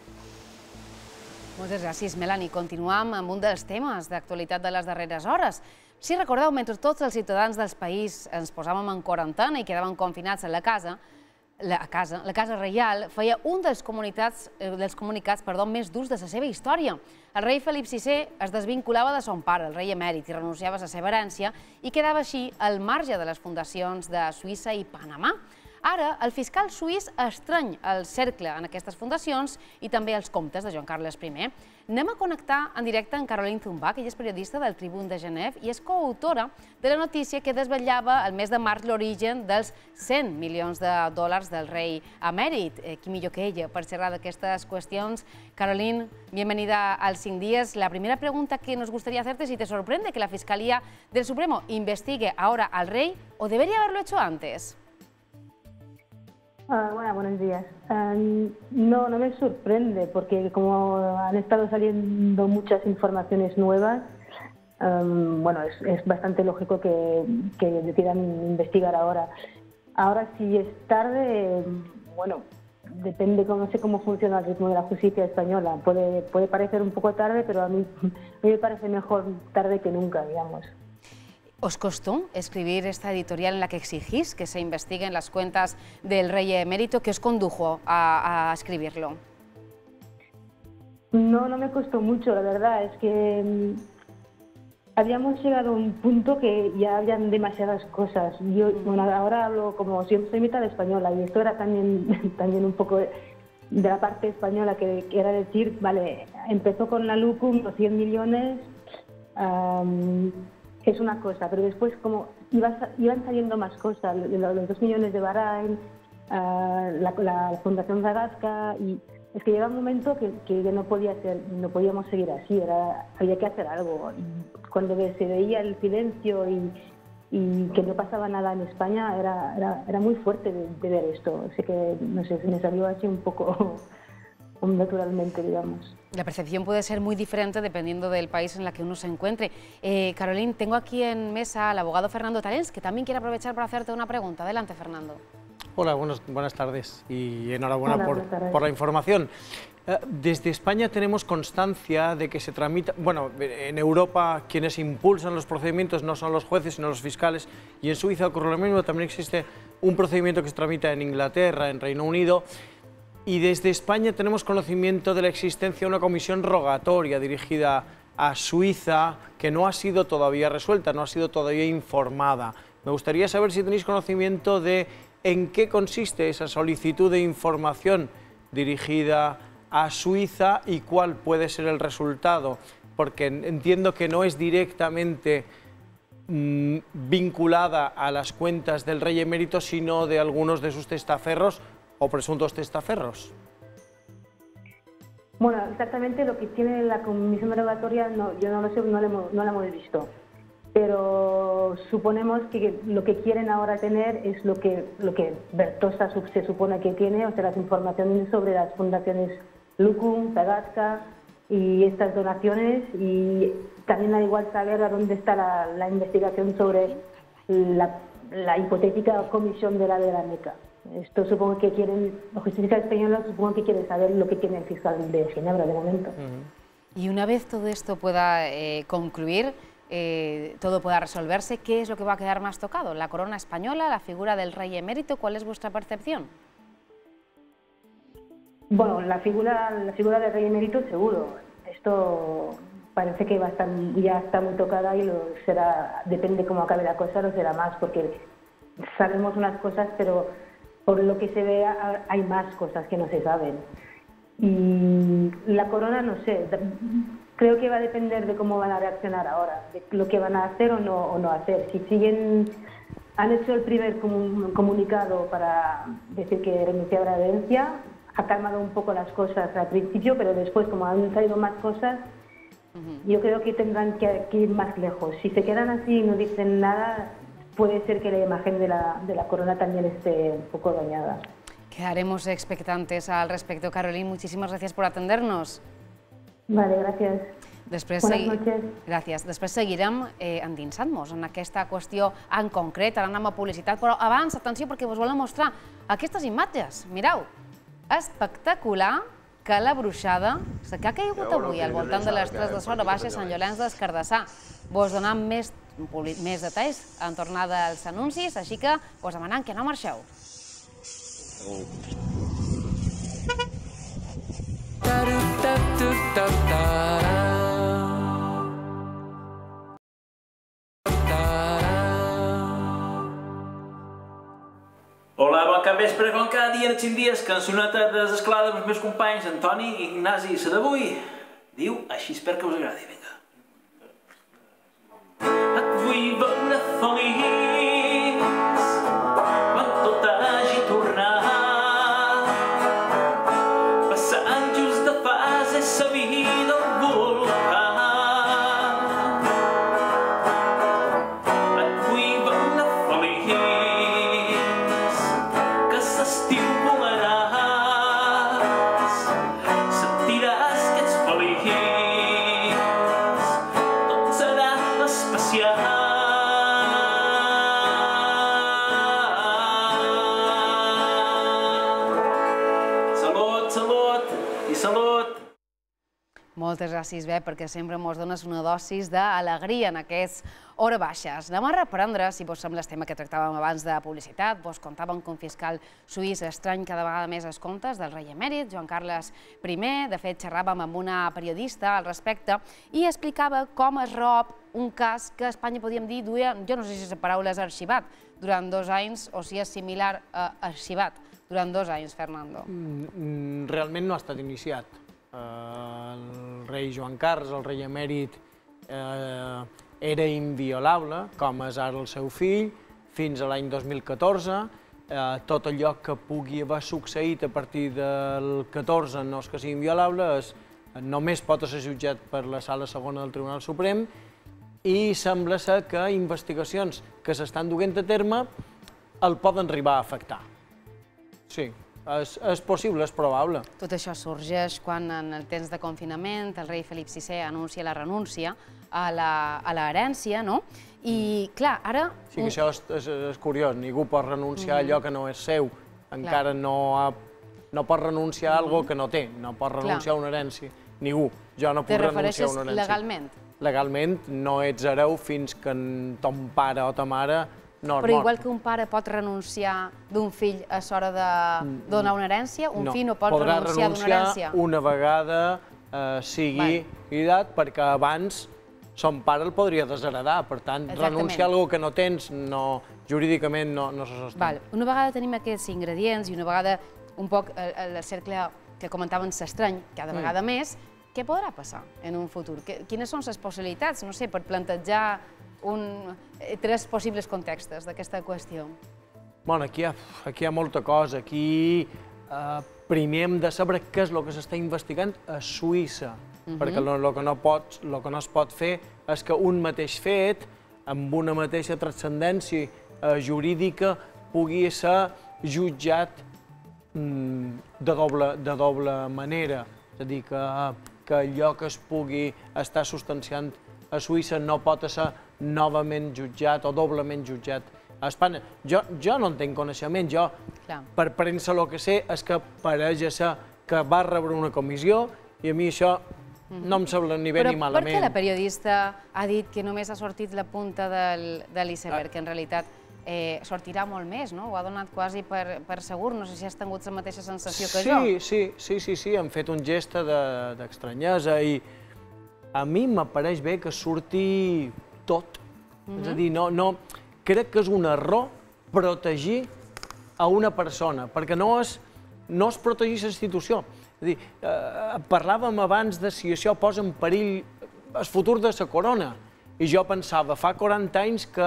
Moltes gràcies, Melanie. Continuam amb un dels temes d'actualitat de les darreres hores. Si recordeu, mentre tots els ciutadans del país ens posàvem en quarantena i quedàvem confinats a la casa, la casa, la Casa Reial feia un dels comunicats, dels comunicats perdó, més durs de la seva història. El rei Felip sisè es desvinculava de son pare, el rei emèrit, i renunciava a la seva herència i quedava així al marge de les fundacions de Suïssa i Panamà. Ara, el fiscal suís estreny el cercle en aquestes fundacions i també els comptes de Joan Carles primer. Anem a connectar en directe amb Caroline Zumbach, ella és periodista del Tribune de Genève i és coautora de la notícia que desvetllava el mes de març l'origen dels cent milions de dòlars del rei emèrit. Qui millor que ella per xerrar d'aquestes qüestions. Caroline, bienvenida al cinc días. La primera pregunta que nos gustaría hacerte es si te sorprende que la Fiscalía del Supremo investigue ahora al rey o debería haberlo hecho antes. Uh, bueno, buenos días. Uh, no, no me sorprende porque como han estado saliendo muchas informaciones nuevas, um, bueno, es, es bastante lógico que, que decidan investigar ahora. Ahora, si es tarde, bueno, depende, no sé cómo funciona el ritmo de la justicia española. Puede, puede parecer un poco tarde, pero a mí, a mí me parece mejor tarde que nunca, digamos. ¿Os costó escribir esta editorial en la que exigís que se investiguen las cuentas del rey emérito? ¿Qué os condujo a, a escribirlo? No, no me costó mucho, la verdad. Es que mmm, habíamos llegado a un punto que ya habían demasiadas cosas. Yo, bueno, ahora hablo como siempre, soy mitad española y esto era también, también un poco de la parte española, que, que era decir, vale, empezó con la Lucum, los cien millones... Um, es una cosa, pero después como iba, iban saliendo más cosas, los dos millones de Bahrein, uh, la, la Fundación Zagadka, y es que llega un momento que, que no podía ser, no podíamos seguir así, era, había que hacer algo. Y cuando se veía el silencio y, y que no pasaba nada en España, era, era, era muy fuerte de, de ver esto. Así que, no sé, se me salió así un poco naturalmente, digamos. La percepción puede ser muy diferente dependiendo del país en el que uno se encuentre. Eh, Caroline, tengo aquí en mesa al abogado Fernando Tarens, que también quiere aprovechar para hacerte una pregunta. Adelante, Fernando. Hola, buenos, buenas tardes y enhorabuena Hola, por, por la información. Desde España tenemos constancia de que se tramita, bueno, en Europa quienes impulsan los procedimientos no son los jueces sino los fiscales, y en Suiza ocurre lo mismo. También existe un procedimiento que se tramita en Inglaterra, en Reino Unido. Y desde España tenemos conocimiento de la existencia de una comisión rogatoria dirigida a Suiza que no ha sido todavía resuelta, no ha sido todavía informada. Me gustaría saber si tenéis conocimiento de en qué consiste esa solicitud de información dirigida a Suiza y cuál puede ser el resultado, porque entiendo que no es directamente mmm, vinculada a las cuentas del rey emérito, sino de algunos de sus testaferros o presuntos testaferros. Bueno, exactamente lo que tiene la comisión rogatoria, no, yo no lo sé, no la hemos, no la hemos visto. Pero suponemos que lo que quieren ahora tener es lo que, lo que Bertosa se supone que tiene, o sea, las informaciones sobre las fundaciones Lucum, Zagadka y estas donaciones, y también al igual saber a dónde está la, la investigación sobre la, la hipotética comisión de la de la Meca. Esto supongo que quieren, los justicia españoles supongo que quieren saber lo que tiene el fiscal de Ginebra de momento. Uh-huh. Y una vez todo esto pueda eh, concluir, eh, todo pueda resolverse, ¿qué es lo que va a quedar más tocado? ¿La corona española, la figura del rey emérito? ¿Cuál es vuestra percepción? Bueno, la figura, la figura del rey emérito seguro. Esto parece que va a estar, ya está muy tocada y lo será, depende cómo acabe la cosa, lo será más, porque sabemos unas cosas, pero por lo que se ve hay más cosas que no se saben. Y la corona, no sé, creo que va a depender de cómo van a reaccionar ahora, de lo que van a hacer o no, o no hacer. Si siguen, han hecho el primer comunicado para decir que renunciaba a la herencia, ha calmado un poco las cosas al principio, pero después, como han salido más cosas, yo creo que tendrán que, que ir más lejos. Si se quedan así y no dicen nada, puede ser que la imagen de la, de la corona también esté un poco dañada. Quedaremos expectantes al respecto. Caroline, muchísimas gracias por atendernos. Vale, gracias. Després Buenas segui... noches. Gràcies. Després seguirem eh, endinsant-nos en aquesta qüestió en concret. Ara anem a publicitat, però abans, atenció, perquè us volem mostrar aquestes imatges. Mireu, espectacular que la bruixada que ha caigut avui al voltant de les tres de Sora Baixa, Sant Llorenç des Cardassar. Vos donam més, més detalls en tornada als anuncis, així que vos demanem que no marxeu. Hola, bon cap vespre, com cada dia en els cinc dies, cançoneta desescalada amb els meus companys Antoni, Ignasi i la d'avui. Diu, així espero que us agradi, vinga. Et vull veure feliç quan tot hagi tornat, passant just de fase sa vida al voltant. Et vull veure feliç, que s'estiu volaràs, sentiràs que ets feliç, tot serà especial. Salut, salut i salut. Moltes gràcies, Bé, perquè sempre mos dones una dosis d'alegria en aquests hores baixes. Anem a reprendre, si vos sembla, el tema que tractàvem abans de publicitat. Vos contàvem que un fiscal suís estrany cada vegada més els comptes del rei emèrit, Joan Carles primer. De fet, xerràvem amb una periodista al respecte i explicava com es rob un cas que a Espanya, podíem dir, duia, jo no sé si la paraula és arxivat, durant dos anys, o si és similar a arxivat, durant dos anys, Fernando. Realment no ha estat iniciat. El rei Joan Carles, el rei emèrit, era inviolable, com és ara el seu fill, fins a l'any dos mil catorze. Tot allò que pugui haver succeït a partir del catorze no és que sigui inviolable, només pot ser jutjat per la sala segona del Tribunal Suprem i sembla ser que investigacions que s'estan duent a terme el poden arribar a afectar. Sí. És possible, és probable. Tot això sorgeix quan, en el temps de confinament, el rei Felip sisè anuncia la renúncia a l'herència, no? I, clar, ara... Sí, que això és curiós. Ningú pot renunciar a allò que no és seu. Encara no pot renunciar a alguna cosa que no té. No pot renunciar a una herència. Ningú. Jo no puc renunciar a una herència. Te refereixes legalment? Legalment no ets hereu fins que ton pare o ta mare no és mort. Però igual que un pare pot renunciar d'un fill a l'hora de donar una herència, un fill no pot renunciar d'una herència? Podrà renunciar una vegada sigui cridat, perquè abans son pare el podria desheredar. Per tant, renunciar a alguna cosa que no tens, jurídicament no se sostén. Una vegada tenim aquests ingredients i una vegada un poc el cercle que comentaven s'estrany cada vegada més, què podrà passar en un futur? Quines són les possibilitats, no sé, per plantejar tres possibles contextes d'aquesta qüestió? Bueno, aquí hi ha molta cosa. Aquí primer hem de saber què és el que s'està investigant a Suïssa, perquè el que no es pot fer és que un mateix fet, amb una mateixa transcendència jurídica, pugui ser jutjat de doble manera. És a dir, que allò que es pugui estar substanciant a Suïssa no pot ser novament jutjat o doblement jutjat a Espanya. Jo no en tinc coneixement. Jo, per premsa, el que sé és que pareix ser que va rebre una comissió i a mi això no em sembla ni bé ni malament. Però per què la periodista ha dit que només ha sortit la punta de l'iceberg, que en realitat sortirà molt més, no? Ho ha donat quasi per segur. No sé si has tingut la mateixa sensació que jo. Sí, sí, sí, sí, hem fet un gest d'estranyesa i a mi m'apareix bé que surti tot. És a dir, crec que és un error protegir a una persona, perquè no és protegir la institució. És a dir, parlàvem abans de si això posa en perill el futur de la corona, i jo pensava, fa quaranta anys que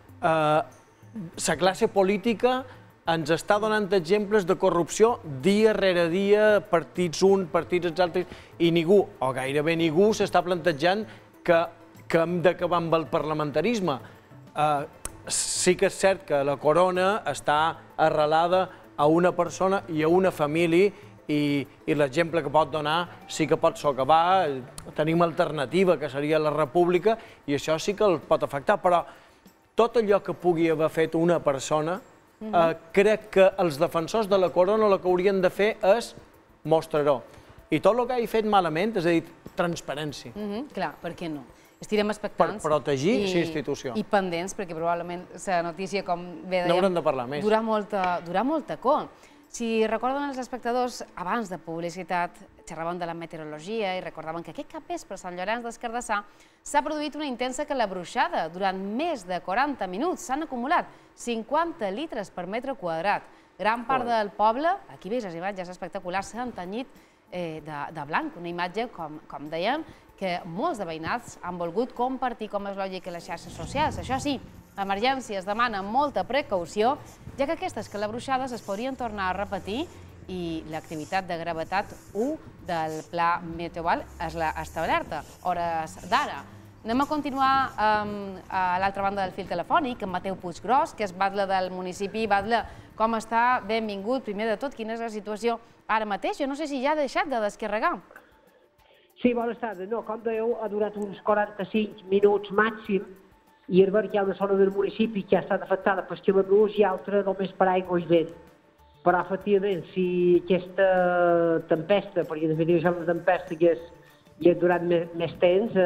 la classe política ens està donant exemples de corrupció dia rere dia, partits un, partits els altres, i ningú, o gairebé ningú, s'està plantejant que hem d'acabar amb el parlamentarisme. Sí que és cert que la corona està arrelada a una persona i a una família i l'exemple que pot donar sí que pot socavar. Tenim alternativa, que seria la república, i això sí que el pot afectar, però tot allò que pugui haver fet una persona, crec que els defensors de la corona el que haurien de fer és mostrar-ho. I tot el que hagi fet malament, és a dir, transparència. Clar, per què no? Estirem expectants. Per protegir la institució. I pendents, perquè probablement la notícia, com bé dèiem... N'haurem de parlar més. Durà molt tacó. Si recorden els espectadors, abans de publicitat, xerraven de la meteorologia i recordaven que aquest capvespre a Sant Llorenç des Cardassar s'ha produït una intensa calabruixada. Durant més de quaranta minuts s'han acumulat cinquanta litres per metre quadrat. gran part del poble, aquí veus les imatges espectaculars, s'han tenyit de blanc, una imatge, com dèiem, que molts de veïnats han volgut compartir, com és lògic, a les xarxes socials. Això sí, l'emergència es demana molta precaució, ja que aquestes calabruixades es podrien tornar a repetir i l'activitat de gravetat u del Pla Meteoval està alerta, hores d'ara. Anem a continuar a l'altra banda del fil telefònic, amb Mateu Puiggròs, que és batlle del municipi. Batlle, com està? Benvingut. Primer de tot, quina és la situació ara mateix? Jo no sé si ja ha deixat de descarregar. Sí, bona tarda. No, com dèieu, ha durat uns quaranta-cinc minuts màxim i és veritat que hi ha una zona del municipi que ha estat afectada per esquivadors i altra només per aigua i vent. Però, efectivament, si aquesta tempesta, perquè de fet és una tempesta que és i durant més temps,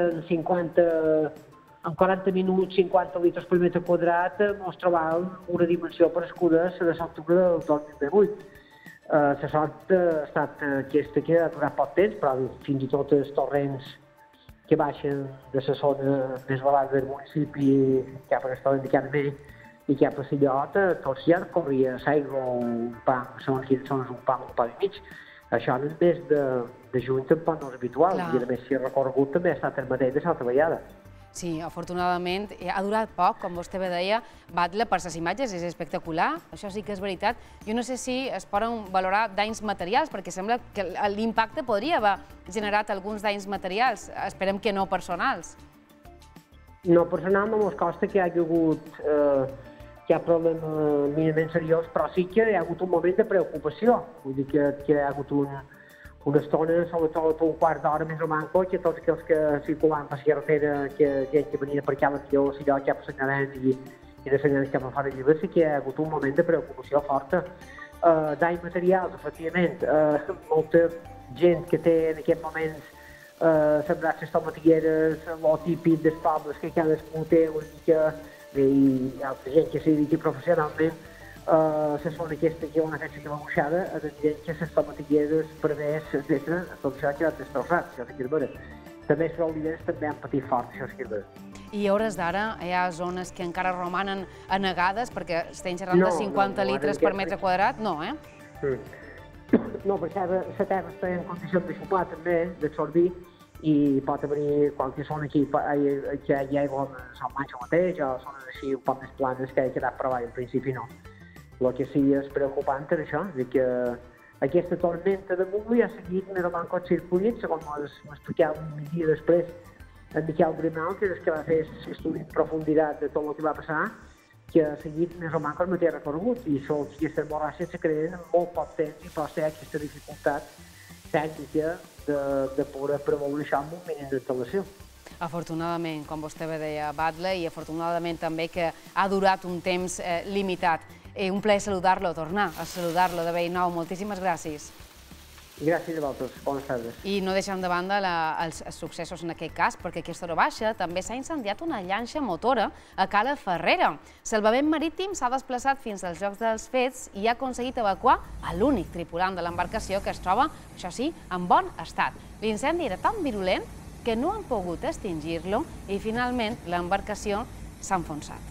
en quaranta minuts, cinquanta litres per metre quadrat, ens trobàvem una dimensió parescuda a la altura del dos mil divuit. La sort ha estat aquesta que ha durat poc temps, però fins i tot els torrents que baixen de la zona més elevada del municipi cap a l'estona de Can Mé i cap a Sillot, tots ja corria l'aigua un pam, segons quines zones un pam, un pam i mig. Això en el mes de juny tampoc no és habitual, i a més si ha recorregut també ha estat el mateix de l'altra vegada. Sí, afortunadament ha durat poc, com vostè bé deia, batlle per les imatges, és espectacular, això sí que és veritat. Jo no sé si es poden valorar danys materials, perquè sembla que l'impacte podria haver generat alguns danys materials, esperem que no personals. No, personal no ens costa que hi hagi hagut que hi ha problema mínimament seriós, però sí que hi ha hagut un moment de preocupació. Vull dir que hi ha hagut una estona, sobretot un quart d'hora més o manco, que tots aquells que circulaven per la carretera, que gent que venia per allà a l'avió, si allò cap a Senyalent i de Senyalent cap a fora lliure, sí que hi ha hagut un moment de preocupació forta. Danys materials, efectivament, molta gent que té en aquest moment sembrats les tomatigueres, el típic dels pobles que cadascú té una mica i altra gent que s'hi dediqui professionalment, la zona aquesta que hi ha una fetge que va buixada, és evident que les tomatigueres, perders, etcètera, tot això ha quedat destrossat, això sí que és vera. També els oliveres també han patit fort, això sí que és vera. I a hores d'ara hi ha zones que encara romanen anegades, perquè estem xerrant de cinquanta litres per metre quadrat, no, eh? No, perquè la terra està en condicions de xupar també, d'absorbir, i pot haver qualque zona que hi ha aigua a Sant Manxo mateix, o zones així un poc més planes que ha quedat per avall, en principi no. El que sí és preocupant és això, que aquesta tormenta de Mugli ha seguit més o menys el circuit, segons m'explicava un dia després en Miquel Grimal, que és que va fer estudi en profunditat de tot el que va passar, que ha seguit més o menys el mateix recorregut, i sols aquestes borrasques se creen en molt poc temps i pot ser aquesta dificultat tècnica de poder promoure això amb un mínim d'instal·lació. Afortunadament, com vostè bé deia, batlle, i afortunadament també que ha durat un temps limitat. Un plaer saludar-lo, tornar a saludar-lo de bell nou. Moltíssimes gràcies. Gràcies a vosaltres. Bones tardes. I no deixem de banda els successos en aquest cas, perquè a aquesta hora baixa també s'ha incendiat una llanxa motora a Cala Ferrera. Salvament Marítim s'ha desplaçat fins als llocs dels fets i ha aconseguit evacuar l'únic tripulant de l'embarcació que es troba, això sí, en bon estat. L'incendi era tan virulent que no han pogut extingir-lo i finalment l'embarcació s'ha enfonsat.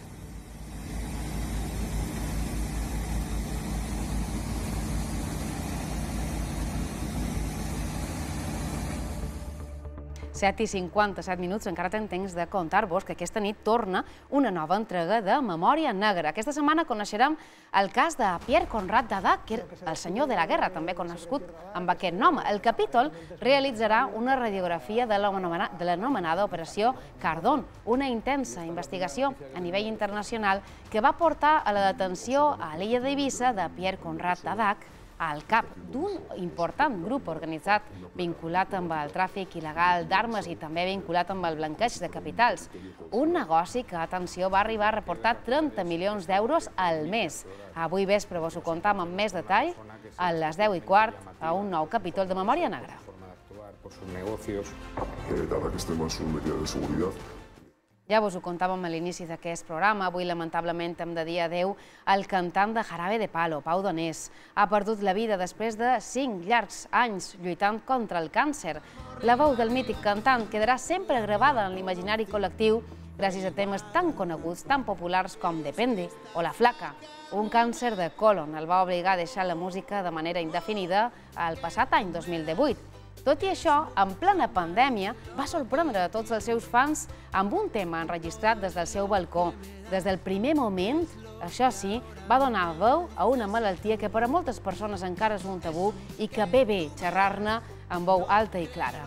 set i cinquanta-set minuts, encara tenim temps de contar-vos que aquesta nit torna una nova entrega de Memòria Negra. Aquesta setmana coneixerem el cas de Pierre Conrad Dadac, que era el senyor de la guerra, també conegut amb aquest nom. El capítol realitzarà una radiografia de l'anomenada Operació Cardón, una intensa investigació a nivell internacional que va portar a la detenció a l'illa d'Eivissa de Pierre Conrad Dadac, al cap d'un important grup organitzat vinculat amb el tràfic il·legal d'armes i també vinculat amb el blanqueig de capitals. Un negoci que, atenció, va arribar a reportar trenta milions d'euros al mes. Avui vespre vos ho contem amb més detall a les deu i quart a un nou capítol de Memòria Negra. Por sus negocios, dada que estem en sus medidas de seguridad. Ja vos ho contàvem a l'inici d'aquest programa. Avui, lamentablement, hem de dir adeu al cantant de Jarabe de Palo, Pau Donés. Ha perdut la vida després de cinc llargs anys lluitant contra el càncer. La veu del mític cantant quedarà sempre gravada en l'imaginari col·lectiu gràcies a temes tan coneguts, tan populars com Depende o La Flaca. Un càncer de colon el va obligar a deixar la música de manera indefinida el passat any dos mil divuit. Tot i això, en plena pandèmia, va sorprendre a tots els seus fans amb un tema enregistrat des del seu balcó. Des del primer moment, això sí, va donar veu a una malaltia que per a moltes persones encara és un tabú i que ve bé xerrar-ne amb veu alta i clara.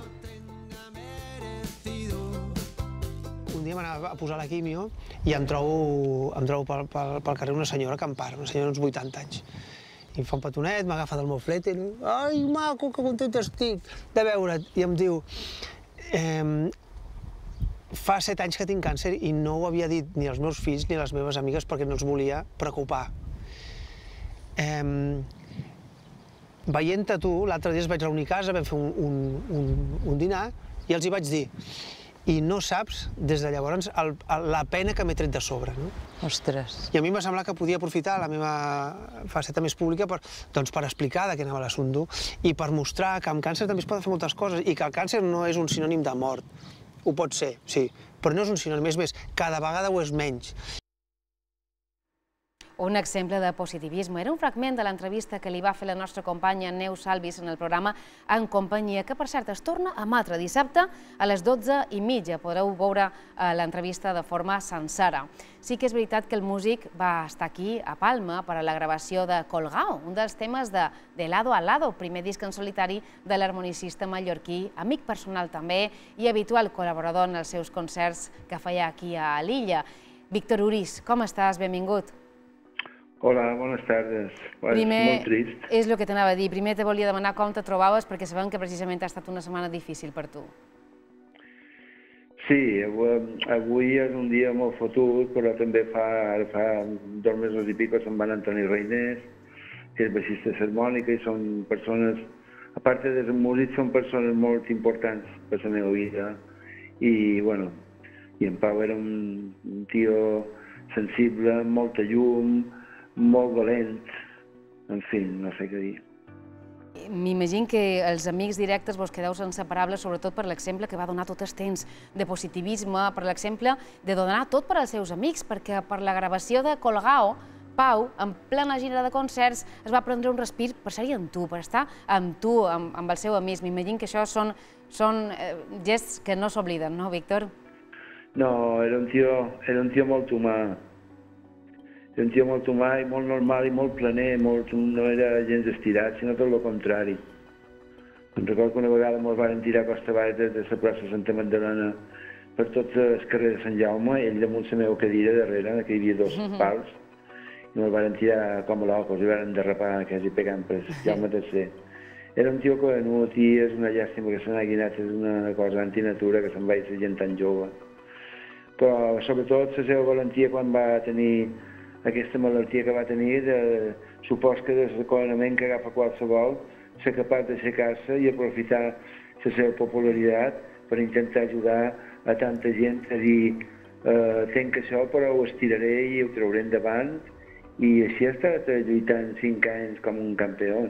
Un dia m'anava a posar la quimio i em trobo, em trobo pel, pel, pel carrer una senyora que em para, una senyora d'uns vuitanta anys. I em fa un petonet, m'agafa del meu flete, i ai, maco, que content estic de veure't. I em diu, eh, fa set anys que tinc càncer i no ho havia dit ni als meus fills ni a les meves amigues perquè no els volia preocupar. Eh, Veient-te tu, l'altre dia es vaig reunir a casa, vam fer un, un, un, un dinar i els hi vaig dir, i no saps, des de llavors, el, la pena que m'he tret de sobre. No? Ostres. I a mi em va semblar que podia aprofitar la meva faceta més pública per, doncs, per explicar de què anava l'assumpte i per mostrar que amb càncer també es poden fer moltes coses i que el càncer no és un sinònim de mort. Ho pot ser, sí, però no és un sinònim, és més, cada vegada ho és menys. Un exemple de positivisme. Era un fragment de l'entrevista que li va fer la nostra companya Neus Salvis en el programa En Companyia, que per cert es torna a emetre dissabte a les dotze i mitja. Podreu veure l'entrevista de forma sencera. Sí que és veritat que el músic va estar aquí a Palma per a la gravació de Colgao, un dels temes de De Lado a Lado, primer disc en solitari de l'harmonicista mallorquí, amic personal també i habitual col·laborador en els seus concerts que feia aquí a l'illa. Víctor Uris, com estàs? Benvingut. Hola, bones tardes. Primer, molt trist. és el que t'anava a dir. Primer te volia demanar com te trobaves, perquè sabem que precisament ha estat una setmana difícil per tu. Sí, avui, avui és un dia molt fotut, però també fa, ara fa dos mesos i pico se'n van Antoni Reinés, que és baixista harmònica, i són persones, a part de ser músics, són persones molt importants per la meva vida. I, bueno, i en Pau era un, un tio sensible, amb molta llum, molt valent, en fi, no sé què dir. M'imagino que els amics directes vos quedeu inseparables, sobretot per l'exemple que va donar tot el temps de positivisme, per l'exemple de donar tot per als seus amics, perquè per la gravació de Colgao, Pau, en plena gira de concerts, es va prendre un respir per ser-hi amb tu, per estar amb tu, amb, amb el seu amic. M'imagino que això són, són eh, gests que no s'obliden, no, Víctor? No, era un tio, era un tio molt humà. Era un tio molt humà i molt normal i molt planer, molt, no era gens estirat, sinó tot el contrari. Em recordo que una vegada ens van tirar a costa avall des de la plaça Santa Magdalena per tot el carrer de Sant Jaume, ell damunt la meva cadira darrere, que hi havia dos pals, i ens van tirar com a locos i van derrapar quasi pegant per Jaume tercer. Era un tio coenut i és una llàstima que se n'hagi anat, és una cosa antinatura que se'n vagi la gent tan jove. Però sobretot la seva valentia quan va tenir aquesta malaltia que va tenir, de, supos que des del coronament que agafa qualsevol, ser capaç d'aixecar-se i aprofitar la seva popularitat per intentar ajudar a tanta gent a dir eh, tenc això però ho estiraré i ho trauré endavant, i així ha estat lluitant cinc anys com un campió.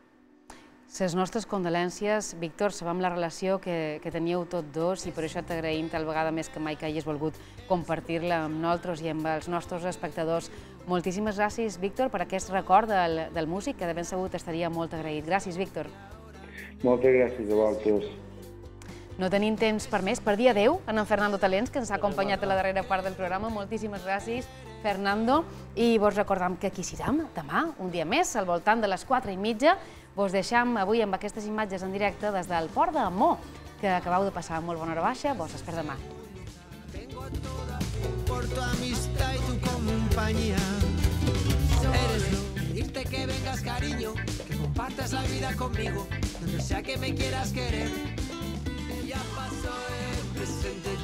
Les nostres condolències, Víctor, sabem la relació que, que teníeu tots dos i per això t'agraïm tal vegada més que mai que hagis volgut compartir-la amb nosaltres i amb els nostres espectadors. Moltíssimes gràcies, Víctor, per aquest record del, del músic, que de ben segur estaria molt agraït. Gràcies, Víctor. Moltes gràcies a vosaltres. No tenim temps per més. Per dir adéu a en Fernando Talents, que ens ha acompanyat a la darrera part del programa. Moltíssimes gràcies, Fernando. I vos recordam que aquí serem demà, un dia més, al voltant de les quatre i mitja. Vos deixam avui amb aquestes imatges en directe des del Port de Mó, que acabeu de passar molt bona hora baixa. Vos espero demà. Por tu amistad y tu compañía. Eres tú, pedirte que vengas, cariño, que compartas la vida conmigo, donde sea que me quieras querer. Ya pasó el presente.